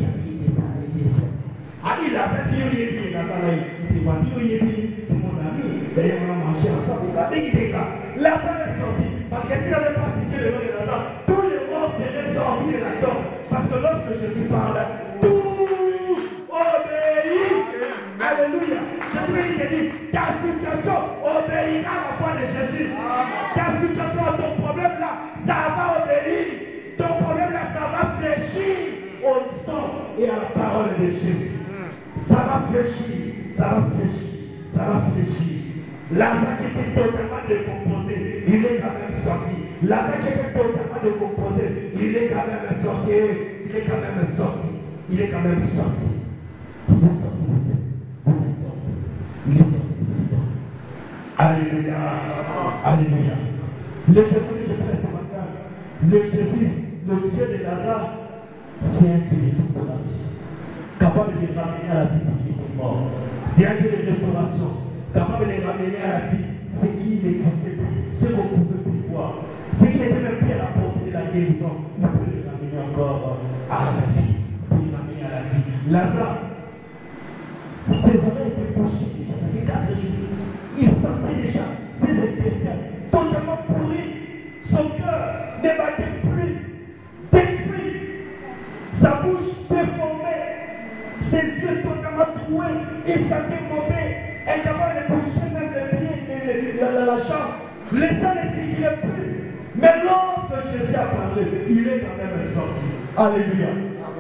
a dit Lazare, ce qu'il est bien, Lazare, il s'est vendu, il est bien, c'est mon ami. D'ailleurs, on a mangé ensemble, il a dit qu'il était là. Lazare est sorti, parce que s'il n'avait pas cité le nom de Lazare, tous les morts seraient sortis de la tombe. Parce que lorsque Jésus parle, tout obéit. Alléluia. Jésus dit, ta situation obéira à la voix de Jésus. Ta situation, ton problème là, ça va obéir. Ton problème là, ça va fléchir au sang et à la parole de Jésus. Ça va fléchir, ça va fléchir, ça va fléchir. Lazare qui était totalement décomposé, il est quand même sorti. Lazare qui était totalement décomposé, il est quand même sorti. Il est quand même sorti. Il est quand même sorti. Il est sorti de cette tombe. Il est sorti de cette tombe. Alléluia. Alléluia. Le Jésus que je prie ce matin, le Jésus, le Dieu de Lazare, c'est un Dieu de restauration. Capable de les ramener à la vie sans qu'il est mort. C'est un Dieu de restauration. Capable de les ramener à la vie, ce qui n'existait plus, ce qu'on ne pouvait plus voir. Ce qui n'était même plus à la portée de la guérison, il peut les ramener encore à la vie. Il peut les ramener à la vie. Lazare, ses oreilles étaient bouchées déjà, ça fait 4 jours. Il sentait déjà ses intestins totalement pourris. Son cœur ne battait plus, détruit. Sa bouche déformée, ses yeux totalement troués. Il sentait mauvais. Incapable de bouger même les pieds de la chambre. Les sangs ne circulaient plus. Mais lorsque Jésus a parlé, il est quand même sorti. Alléluia.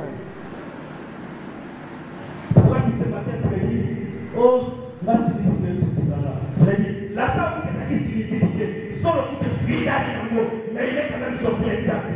C'est pourquoi si ce matin tu me dis, oh, la simplicité de tout ça là. Je l'ai dit, Lazare, vous faites qui simplicité, solo tout est fidèle dans le mais il est quand même sorti intact.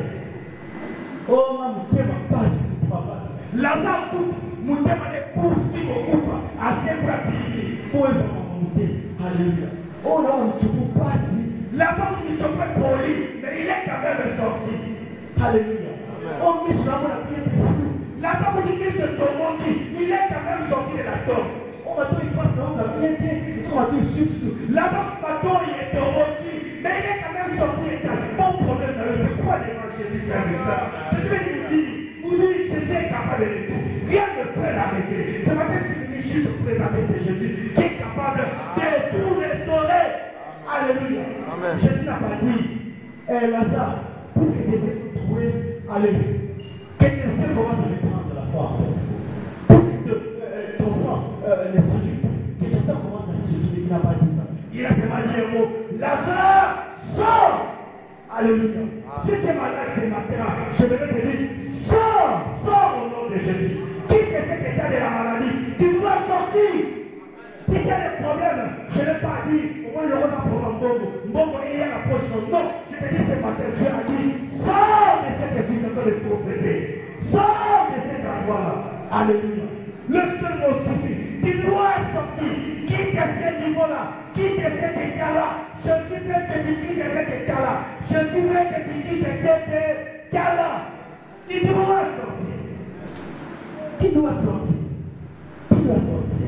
Oh, ma mouté ma passe, ma passe. Lazare, tout, mouté ma des pour vivre au couple, assez pour appuyer. Pour monter. Alléluia. Oh non, tu peux pas si. La femme qui te fait poli, mais il est quand même sorti. Alléluia. Oh, mais je la pied de fou. La femme qui dit de ton monde, il est quand même sorti de la tombe. Oh, maintenant il passe dans la pied. On va dire sur. La femme maintenant il est tombé, mais il est quand même sorti. Mon problème, c'est quoi les marchés du frère de ça? Je vais lui dire, vous dites, Jésus est capable de tout. Rien ne peut l'arrêter. Ce matin, c'est venu juste présenter, c'est Jésus qui est capable de tout restaurer. Alléluia. Amen. Jésus n'a pas dit, Lazare, puisque tes yeux sont troués, allez, que tes yeux commencent à reprendre la foi. Puisque ton sang ne surgit plus, que ton sang commence à surgir, il n'a pas dit ça. Il a seulement dit un mot, Lazare, sors. Alléluia. Si tu es malade ce matin, je vais te dire, sors au nom de Jésus. Quitte cet état de la maladie, tu dois sortir. Si tu as des problèmes, je ne l'ai pas dit, au moins je reviens pour un Mbongo, il y a la poche. Non, je te dis ce matin, Dieu a dit, sors de cette situation de pauvreté. Sors de cet endroit-là. Alléluia. Le seul mot suffit. Tu dois sortir. Quitte ce niveau-là. Quitte cet état-là. Je suis prêt que tu quittes cet état-là. Je suis prêt que tu quittes cet état-là. Tu dois sortir. Qui doit sortir? Qui doit sortir?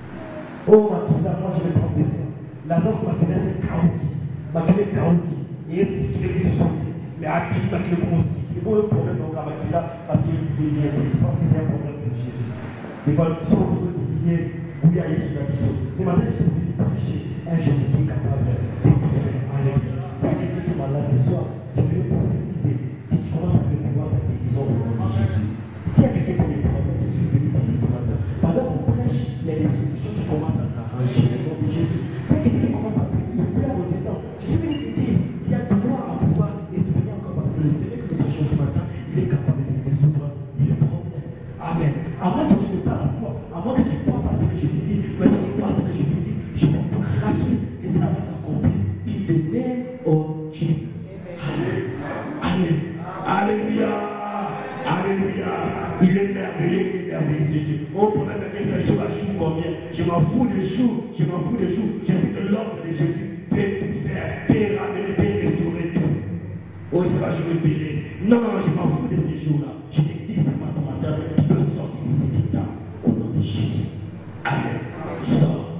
Oh, Makina, moi je vais prendre des sons. Lazare, Makina, c'est Kaouki. Makina, Kaouki. Et ainsi qu'il est venu sortir. Mais à qui Makina, aussi. Il faut un problème donc à Makina parce qu'il est bien. Il pense que c'est un problème de Jésus. Il faut que besoin de lier où il y a Jésus la mission. Ce matin, je suis venu prêcher un Jésus qui est capable de faire. Alléluia. Si quelqu'un qui est malade ce soir, si tu veux prophétiser et tu commences à recevoir ta guérison au nom de Jésus. S'il y a quelqu'un qui a des problèmes, je suis venu te dire ce matin. Pendant qu'on prêche, il y a des solutions qui commencent à s'arranger au nom de Jésus. Si quelqu'un qui commence à prier, il pleure au dedans. Je suis venu te dire, il y a droit à pouvoir espérer encore parce que le Seigneur que nous prêchons ce matin, il est capable de résoudre les problèmes. Amen. À moins que tu ne pas la foi, à moins que tu ne crois pas ce que je te dis, mais si tu crois ce que je te dis, je vais te rassurer que cela va s'accomplir. Il te met au Jésus. Amen. Amen. Alléluia. Alléluia. Il est merveilleux, il est merveilleux. Oh, pour la dernière session, je joue combien? Je m'en fous des jours, je m'en fous des jours. Je sais que l'ordre de Jésus peut tout faire, peut ramener, peut restaurer tout. Oh, c'est pas je veux payer. Non, je m'en fous de ces jours-là. Je te dis, c'est pas ce matin, tu peux sortir de cet état au nom de Jésus. Amen. Sors.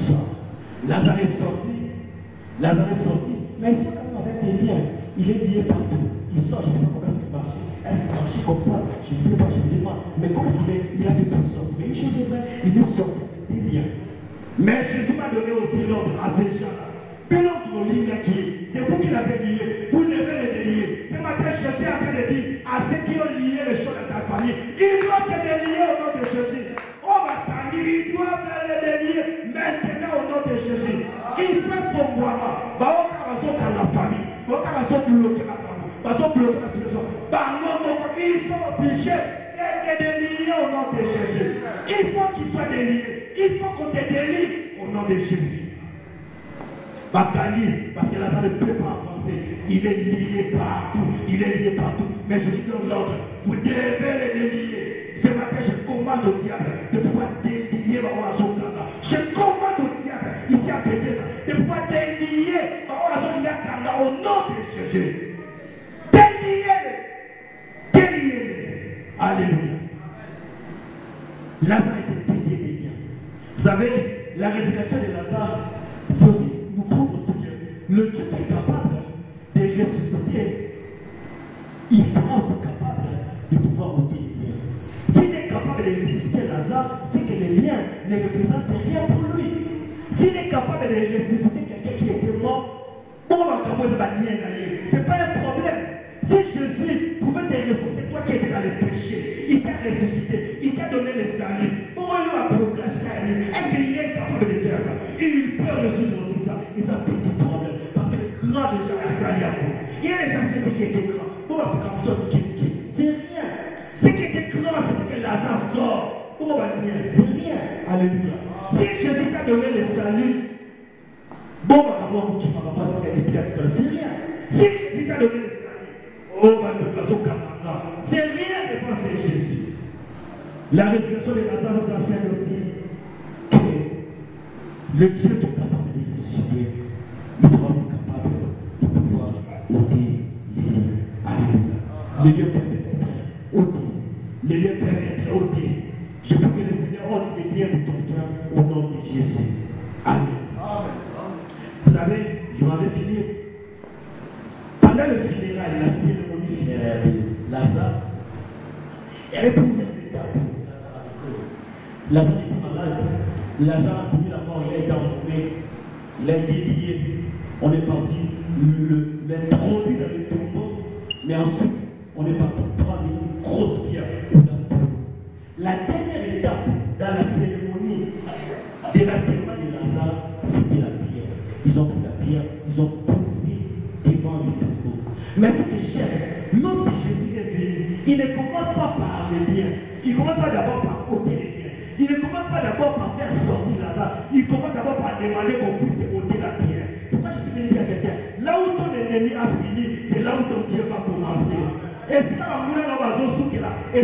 Lazare est sorti. Mais il sort quand même avec des liens. Il est lié partout. Il sort, je ne sais pas comment il marche. Est-ce qu'il marche comme ça, je ne sais pas, je me demande. Mais comment il a fait son sort? Mais une chose est vraie, il est sorti des liens. Mais Jésus m'a donné aussi l'ordre à ces gens-là. Peu l'ordre de liens qui est. C'est vous qui l'avez lié. Vous devez les délier. Ce matin, je suis en train de dire à ceux qui ont lié les choses de ta famille, ils doivent te délier au nom de Jésus. Oh ma famille, ils doivent les délier maintenant au nom de Jésus. Il fait pour moi. Bah, on va sortir la famille. On va sortir bloquer la famille. On va sortir bloquer la situation. Bah, non, ils sont obligés d'être déliés au nom de Jésus. Il faut qu'ils soient déliés. Il faut qu'on te délie au nom de Jésus. Bakali, parce que Lazare ne peut pas avancer. Il est lié partout. Il est lié partout. Mais je suis dans l'ordre. Vous devez les délier. Ce matin, je commande au diable de pouvoir délier Baoazokana. Je commande au diable, ici à Bethesda, de pouvoir délier Baoazokana au nom de Jésus. Déliez-les. Déliez-les. Alléluia. Lazare était délié des biens. Vous savez, la résurrection de Lazare, c'est aussi nous prouve aussi que le Dieu est capable de ressusciter. Il sera aussi capable de pouvoir ôter les liens. S'il est capable de ressusciter Lazare, c'est que les liens ne représentent rien pour lui. S'il est capable de ressusciter quelqu'un qui était mort, ce n'est pas un problème. Si Jésus pouvait te ressusciter, toi qui étais dans le péché, il t'a ressuscité, il t'a donné le salut. Pourquoi il va procraster? Est-ce qu'il est capable de faire ça? Il peut résoudre aussi ça. Et ça peut être problème. Parce que le grand déjà est sali à vous. Il y a des gens qui étaient grands. Pourquoi comme ça, c'est rien. Ce qui était grand, c'est que Lazare sort. Pourquoi rien? C'est rien. Alléluia. Si Jésus t'a donné le salut, bon, bah, d'abord, tu ne vas pas dire qu'il c'est rien. Si Jésus t'a donné le salut, oh, bah, c'est rien de penser Jésus. La résurrection de Lazare nous enseigne aussi que le Dieu qui est capable de ressusciter, il sera aussi capable de pouvoir ôter les liens. Alléluia. Les liens peuvent être ôtés. Les liens peuvent être ôtés. Je prie que le Seigneur ôte les liens de ton cœur au nom de Jésus. Amen. Vous savez, je m'avais fini. Pendant le funérail, la cérémonie funéraire de Lazare, il y avait plusieurs étapes. Lazare était malade. Lazare a connu la mort, il a été entouré, il a été lié. On est parti l'introduire dans le tombeau, mais ensuite, on est parti prendre une grosse pierre pour la pose. La dernière étape dans la cérémonie de l'enterrement de Lazare, c'était la pierre. Ils ont pris la pierre, ils ont posé devant le tombeau. Mais ce que j'aime, lorsque Jésus est venu, il ne commence pas par les liens. Il commence pas d'abord par ôter les liens. Il ne commence pas d'abord par faire sortir Lazare. Il commence d'abord par demander qu'on puisse ôter la pierre. C'est pourquoi je suis venu dire à quelqu'un, là où ton ennemi a fini, c'est là où ton Dieu va commencer. Est-ce qu'il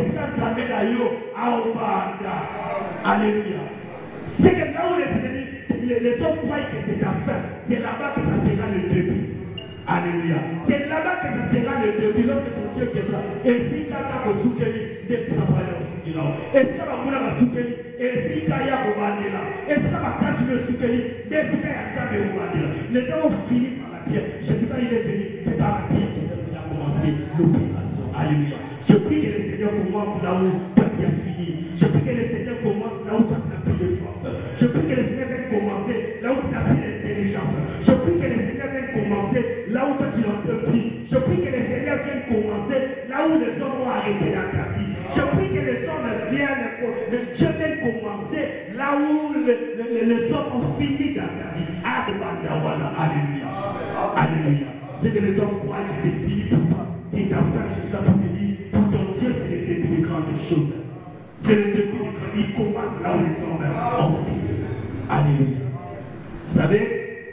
Alléluia. C'est que là où les hommes croient que c'est la fin, c'est là-bas que ça sera le début. Alléluia. C'est là-bas que ça sera le début lorsque ton Dieu est là. Et si tu as un soukeli, décide à parler au soukeli. Et si tu as un soukeli, et si tu as un soukeli, et si tu as un soukeli, décide à un soukeli. Les gens ont fini par la pierre. Jésus, quand il est venu, c'est par la pierre qu'il a commencé l'opération. Alléluia. Je prie que le Seigneur commence là où toi tu as fini. Je prie que le Seigneur commence là où toi tu as plus de force. Je prie que le Seigneur vienne commencer là où tu as plus d'intelligence. Je prie que le Seigneur vienne commencer là où toi tu n'en peux plus. Je prie que le Seigneur vienne commencer là où les hommes ont arrêté dans ta vie. Je prie que les hommes viennent, Dieu vienne commencer là où les hommes ont fini dans ta vie. Alléluia. Alléluia. C'est que les hommes croient que c'est fini pour toi. C'est ta fin, je suis là pour te dire, pour ton Dieu, c'est le début des grandes choses. C'est le début des grandes, il commence là où les hommes ont fini. Alléluia. Vous savez,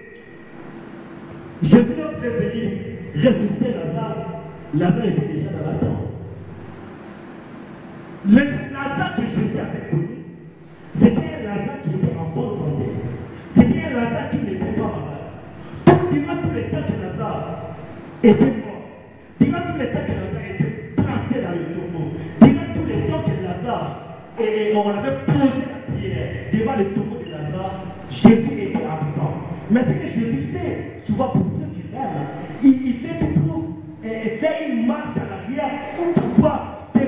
Jésus est venu ressusciter Lazare. Lazare était déjà dans la tombe. Le Lazare que Jésus avait connu, c'était un Lazare qui était en bonne santé. C'était un Lazare qui n'était pas malade. Durant tout le temps que Lazare était mort, durant tout le temps que Lazare était placé dans le tombeau, durant tout le temps que Lazare, et on avait posé la pierre devant le tombeau de Lazare, Jésus était absent. Mais ce que Jésus fait, souvent pour ceux qui l'aiment, il fait tout pour faire une marche à l'arrière pour pouvoir te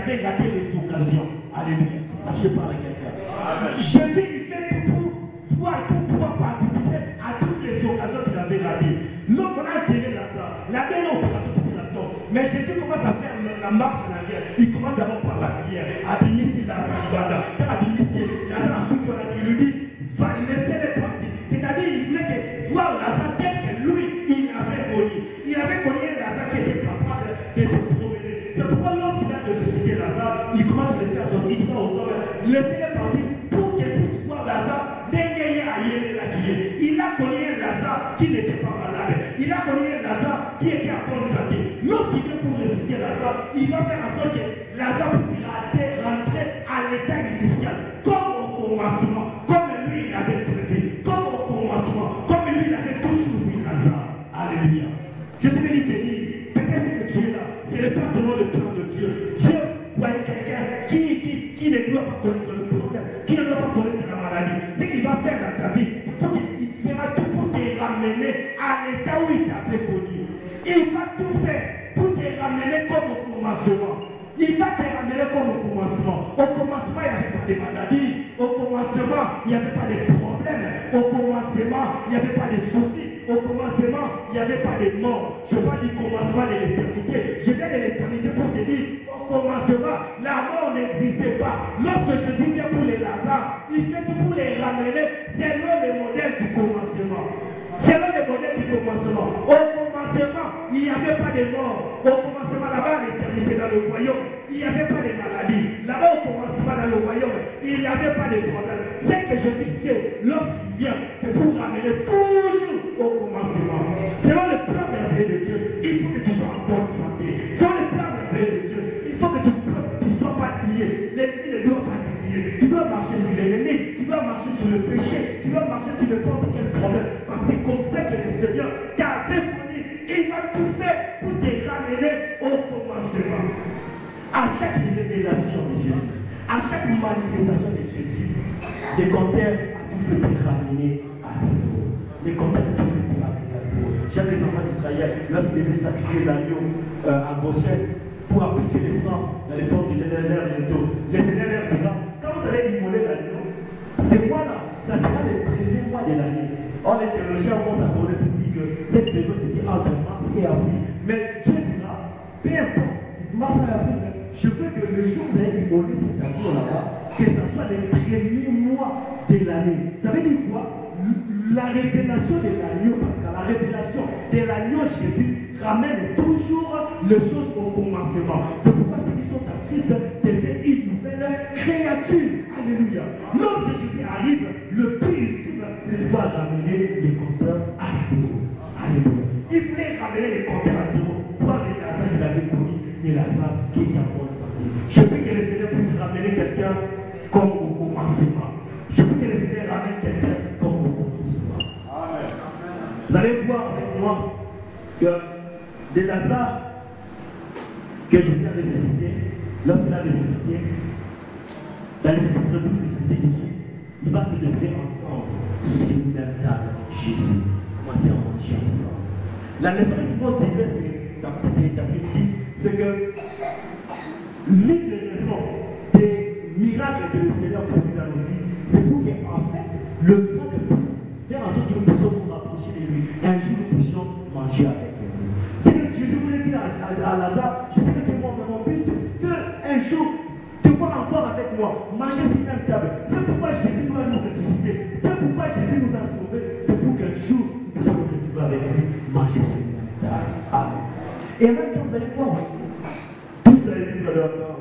avait raté les occasions. Alléluia. Parce que je parle à quelqu'un. Jésus, il fait tout pour pouvoir participer à toutes les occasions qu'il avait ratées. L'homme, on a enterré Lazare. La dernière opération, c'était la tombe. Mais Jésus commence à faire la marche en arrière. Il commence d'abord par la prière. À initier Lazare. À initier Lazare, ensuite, il lui dit, va laisser les partir. C'est-à-dire, il voulait que voir Lazare tel que lui, il avait connu. Il avait connu Lazare qui était capable de se promener. C'est pourquoi lorsqu'il a ressuscité Lazare, il commence à le faire sortir. Il dit aux hommes, laissez-les partir pour qu'ils puissent voir Lazare dégayer à Yéné. Il a connu Lazare qui n'était pas malade. Il a connu Lazare qui était en bonne santé. Lorsqu'il vient pour ressusciter Lazare, il va faire en sorte que Lazare puisse rentrer à l'état initial, comme au commencement, comme lui il avait prévu, comme au commencement, comme lui il avait toujours vu Lazare. Alléluia. Je suis venu te dire, peut-être que tu es là, ce n'est pas seulement le plan de Dieu. Dieu voyait quelqu'un qui ne doit pas connaître le problème, qui ne doit pas connaître la maladie. Ce qu'il va faire dans ta vie, il fera tout pour te ramener à l'état où il t'avait connu. Il va tout faire pour te ramener comme au commencement. Il va te ramener comme au commencement. Au commencement, il n'y avait pas de maladies. Au commencement, il n'y avait pas de problèmes. Au commencement, il n'y avait pas de soucis. Au commencement, il n'y avait pas de mort. Je parle du commencement de l'éternité. Je viens de l'éternité pour te dire, au commencement, la mort n'existait pas. Lorsque Jésus vient pour les Lazare, il fait tout pour les ramener selon le modèle du commencement. Selon le modèle du commencement. Au commencement, il n'y avait pas de mort. Au commencement, là-bas, l'éternité dans le royaume, il n'y avait pas de maladie. Là-bas, au commencement dans le royaume, il n'y avait pas de problème. C'est que Jésus fait, lorsqu'il vient, c'est pour ramener toujours au commencement. Selon le plan merveilleux de Dieu, il faut que tu sois en bonne santé. Selon le plan merveilleux de Dieu, il faut que tu ne sois pas lié. L'ennemi ne doit pas te lier. Tu dois marcher sur l'ennemi, tu dois marcher sur le péché, tu dois marcher sur n'importe quel problème. Parce que c'est comme ça que le Seigneur t'avait connu. Il va tout faire pour te ramener au commencement. À chaque révélation de Jésus, à chaque manifestation de Jésus, les compteurs a toujours été ramenés à zéro. Les compteurs ont toujours été ramenés à zéro. J'aime les enfants d'Israël, lorsqu'ils devaient sacrifier l'agneau à Goshen pour appliquer le sang dans les portes de leur bientôt. Le Seigneur leur dira, quand vous allez immoler l'agneau, c'est moi là, ça sera le premier mois de l'année. Or, les théologiens vont s'accorder pour dire que cette période c'était entre mars et avril. Mais Dieu dira, peu importe, mars et avril, je veux que le jour où vous allez immoler cet agneau là-bas, que ce soit les premiers mois de l'année. Ça veut dire quoi? La révélation de l'agneau, parce que la révélation de l'agneau Jésus ramène toujours les choses au commencement. C'est pourquoi ceux qui sont en Christ deviennent une nouvelle créature. Alléluia. Lorsque Jésus arrive, le but ultime, c'est de pouvoir ramener les compteurs à zéro. Alléluia. Il voulait ramener les compteurs à zéro. Voir les Lazare qu'il avait connu, les Lazare qui étaient en bonne santé. Je veux que le Seigneur puisse ramener quelqu'un comme au commencement. Je veux que le Seigneur ramène quelqu'un comme au commencement. Amen. Vous allez voir avec moi que de Lazare que Jésus a ressuscité, lorsqu'il a ressuscité, dans les chapitres de Jésus, il va se lever ensemble sur une même table avec Jésus. Commencer à manger ensemble. La leçon qu'il faut tirer, c'est que l'une des raisons des miracles que le Seigneur produit dans nos vies, c'est pour qu'en fait, le plan de plus, faire en sorte que nous puissions nous rapprocher de lui. Et un jour, nous puissions manger avec lui. C'est que Jésus voulait dire à Lazare, je sais que moi, mon but, c'est qu'un jour, te voir encore avec moi, manger sur une même table. C'est pourquoi Jésus doit nous ressusciter. C'est pourquoi Jésus nous a sauvés. C'est pour qu'un jour, nous puissions nous retrouver avec lui, manger sur une même table. Amen. Et en même temps, vous allez voir aussi, tout dans le livre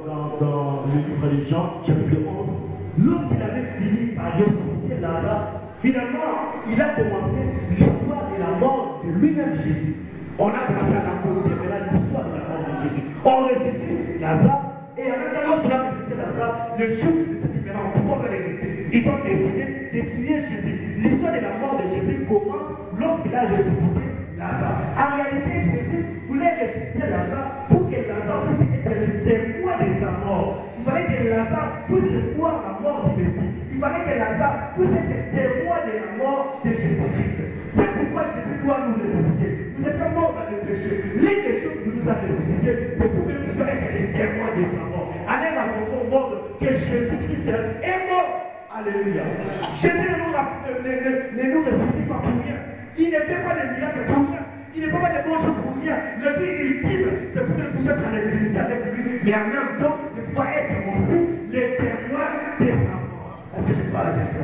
de Jean, chapitre 11, lorsqu'il avait fini par ressusciter Lazare, finalement, il a commencé l'histoire de la mort de lui-même Jésus. On a commencé à raconter l'histoire de la mort de Jésus. On ressuscite Lazare, et en même temps, lorsqu'on a ressuscité Lazare, le jour où c'est dit maintenant, pourquoi on va les ressusciter? Ils vont décider de tuer Jésus. L'histoire de la mort de Jésus commence lorsqu'il a ressuscité Lazare. En réalité, Jésus voulait ressusciter Lazare pour que Lazare puisse être le témoin de sa mort. Il fallait que Lazare puisse voir la mort du Messie. Il fallait que Lazare puisse être témoin de la mort de Jésus-Christ. C'est pourquoi Jésus doit nous ressusciter. Nous étions morts dans le péché. L'une des choses qui nous a ressuscités, c'est pour que nous soyons les témoins de sa mort. Allez Alléluia. Jésus ne nous ressuscite pas pour rien. Il ne fait pas de miracles pour rien. Il ne fait pas de bonnes choses pour rien. Le but ultime, c'est pour que nous puissions être en intimité avec lui, mais en même temps, de pouvoir être aussi les témoins de sa mort. Est-ce que je parle à quelqu'un?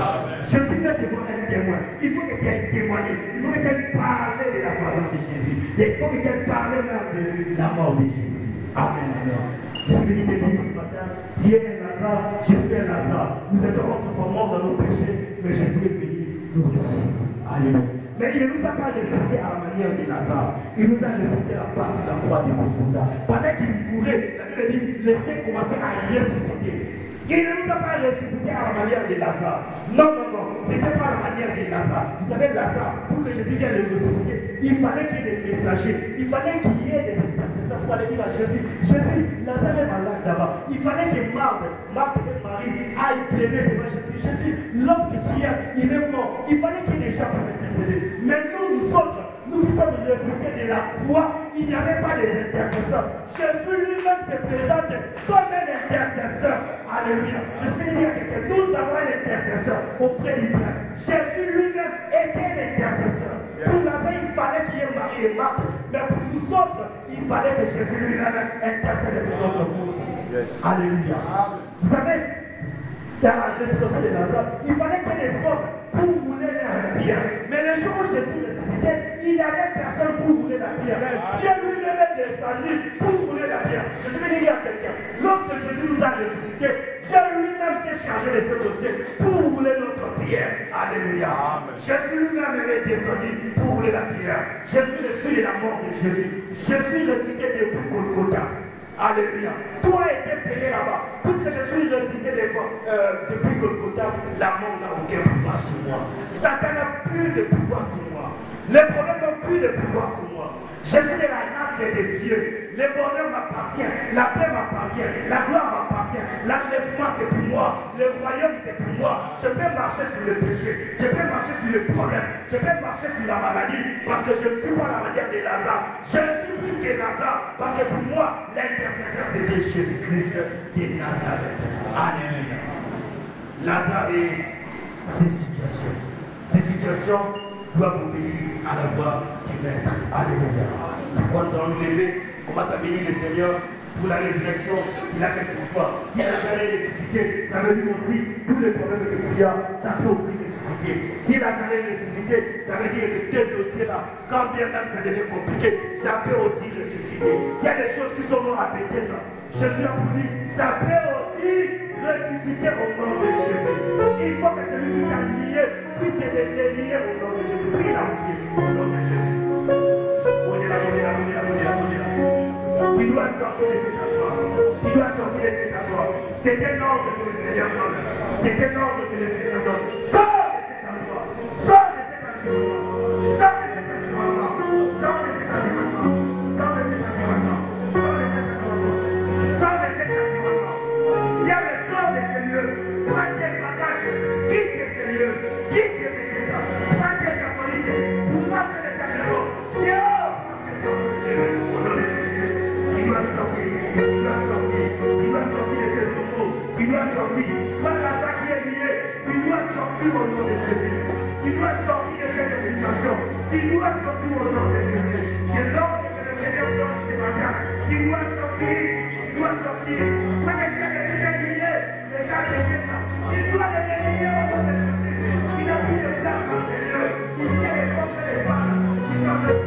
Jésus ne peut pas être témoin. Il faut que tu aies témoigné. Il faut que tu aies parlé de la parole de Jésus. Il faut que tu aies parlé même de la mort de Jésus. Amen. Jésus dit ce matin, Dieu est Lazare, Jésus est Lazare. Nous étions autrefois morts dans nos péchés, mais Jésus est venu nous ressusciter. Alléluia. Mais il ne nous a pas ressuscité à la manière de Lazare. Il nous a ressuscité à la base de la croix de Golgotha. Pendant qu'il mourait, la Bible dit, laissez commencer à ressusciter. Il ne nous a pas ressuscité à la manière de Lazare. Non. C'était pas à la manière de Lazare. Vous savez, Lazare, pour que Jésus vienne le ressusciter, il fallait qu'il y ait des messagers. Il fallait qu'il y ait des intercesseurs pour aller dire à Jésus, Lazare est malade là-bas. Il fallait que Marthe et Marie aillent plaider devant Jésus. Jésus, l'homme que tu as, il est mort. Il fallait qu'il y ait des gens pour intercéder. Mais nous sommes ressuscités de la croix. Il n'y avait pas d'intercesseurs. Jésus lui-même se présente comme un intercesseur. Alléluia. Je peux dire que nous avons un intercesseur auprès du Père. Jésus lui-même était un intercesseur. Pour Lazare, il fallait qu'il y ait Marie et Marthe. Mais pour nous autres, il fallait que Jésus lui-même intercède pour notre cause. Alléluia. Vous savez, dans la résurrection de Lazare, il fallait que les hommes pour rouler leur pierre. Mais le jour où Jésus ressuscitait, il n'y avait personne pour rouler la pierre. Dieu lui-même est descendu pour rouler la pierre. Je suis venu dire à quelqu'un, lorsque Jésus nous a ressuscité, Dieu lui-même s'est chargé de ce dossier pour rouler notre pierre. Alléluia. Jésus lui-même est descendu pour rouler la pierre. Jésus est le fruit de la mort de Jésus. Jésus ressuscité depuis Golgotha. Alléluia. Tout a été payé là-bas. Puisque je suis ressuscité depuis Golgotha, la mort n'a aucun pouvoir sur moi. Satan n'a plus de pouvoir sur moi. Les problèmes n'ont plus de pouvoir sur moi. Jésus est la grâce de Dieu. Le bonheur m'appartient. La paix m'appartient. La gloire m'appartient. L'enlèvement c'est pour moi. Le royaume c'est pour moi. Je peux marcher sur le péché. Je peux marcher sur le problème. Je peux marcher sur la maladie. Parce que je ne suis pas la manière de Lazare. Je suis plus que Lazare. Parce que pour moi, l'intercesseur c'était Jésus-Christ de Nazareth. Alléluia. Lazare et ces situations. Ces situations doivent obéir à la voix du Maître. Alléluia. C'est pourquoi nous allons nous lever, on va bénir le Seigneur pour la résurrection qu'il a fait pour toi. Si Lazare est ressuscité, ça veut dire aussi tous les problèmes que tu as, ça peut aussi ressusciter. Si Lazare est ressuscité, ça veut dire que tes dossiers-là, quand bien même ça devient compliqué, ça peut aussi ressusciter. S'il y a des choses qui sont non appétées, Jésus a dit, ça peut aussi ressusciter au nom de Jésus. Il faut que celui qui t'a lié puisse te lier au nom de Jésus. Prie la prière au nom de Jésus. Il doit sortir de cet endroit. Il doit sortir de cet endroit. C'est un ordre que le Seigneur donne. C'est un ordre que le Seigneur donne. Sors de cet endroit. Sors de cet environnement. Sors de cet environnement. Sors de cet environnement. Sors de cet environnement. Sors de cet environnement. Sors de cet environnement. Diable, sors de ces lieux. Prends tes bagages. Quitte ces lieux. Quitte tes maisons. Prends tes apologies. Pour moi, c'est le tableau. Dieu, il doit sortir de ce troupeau, il doit sortir, pas la qui est liée, il doit sortir au nom de Jésus, il doit sortir de cette situation, il doit sortir au nom de Jésus, c'est l'ordre que le Seigneur donne ce matin, il doit sortir, pas que Dieu est lié, déjà lié ça, il doit le lier au nom de Jésus, il n'a plus de place dans ses lieux, il sait les hommes et les femmes, qui sont de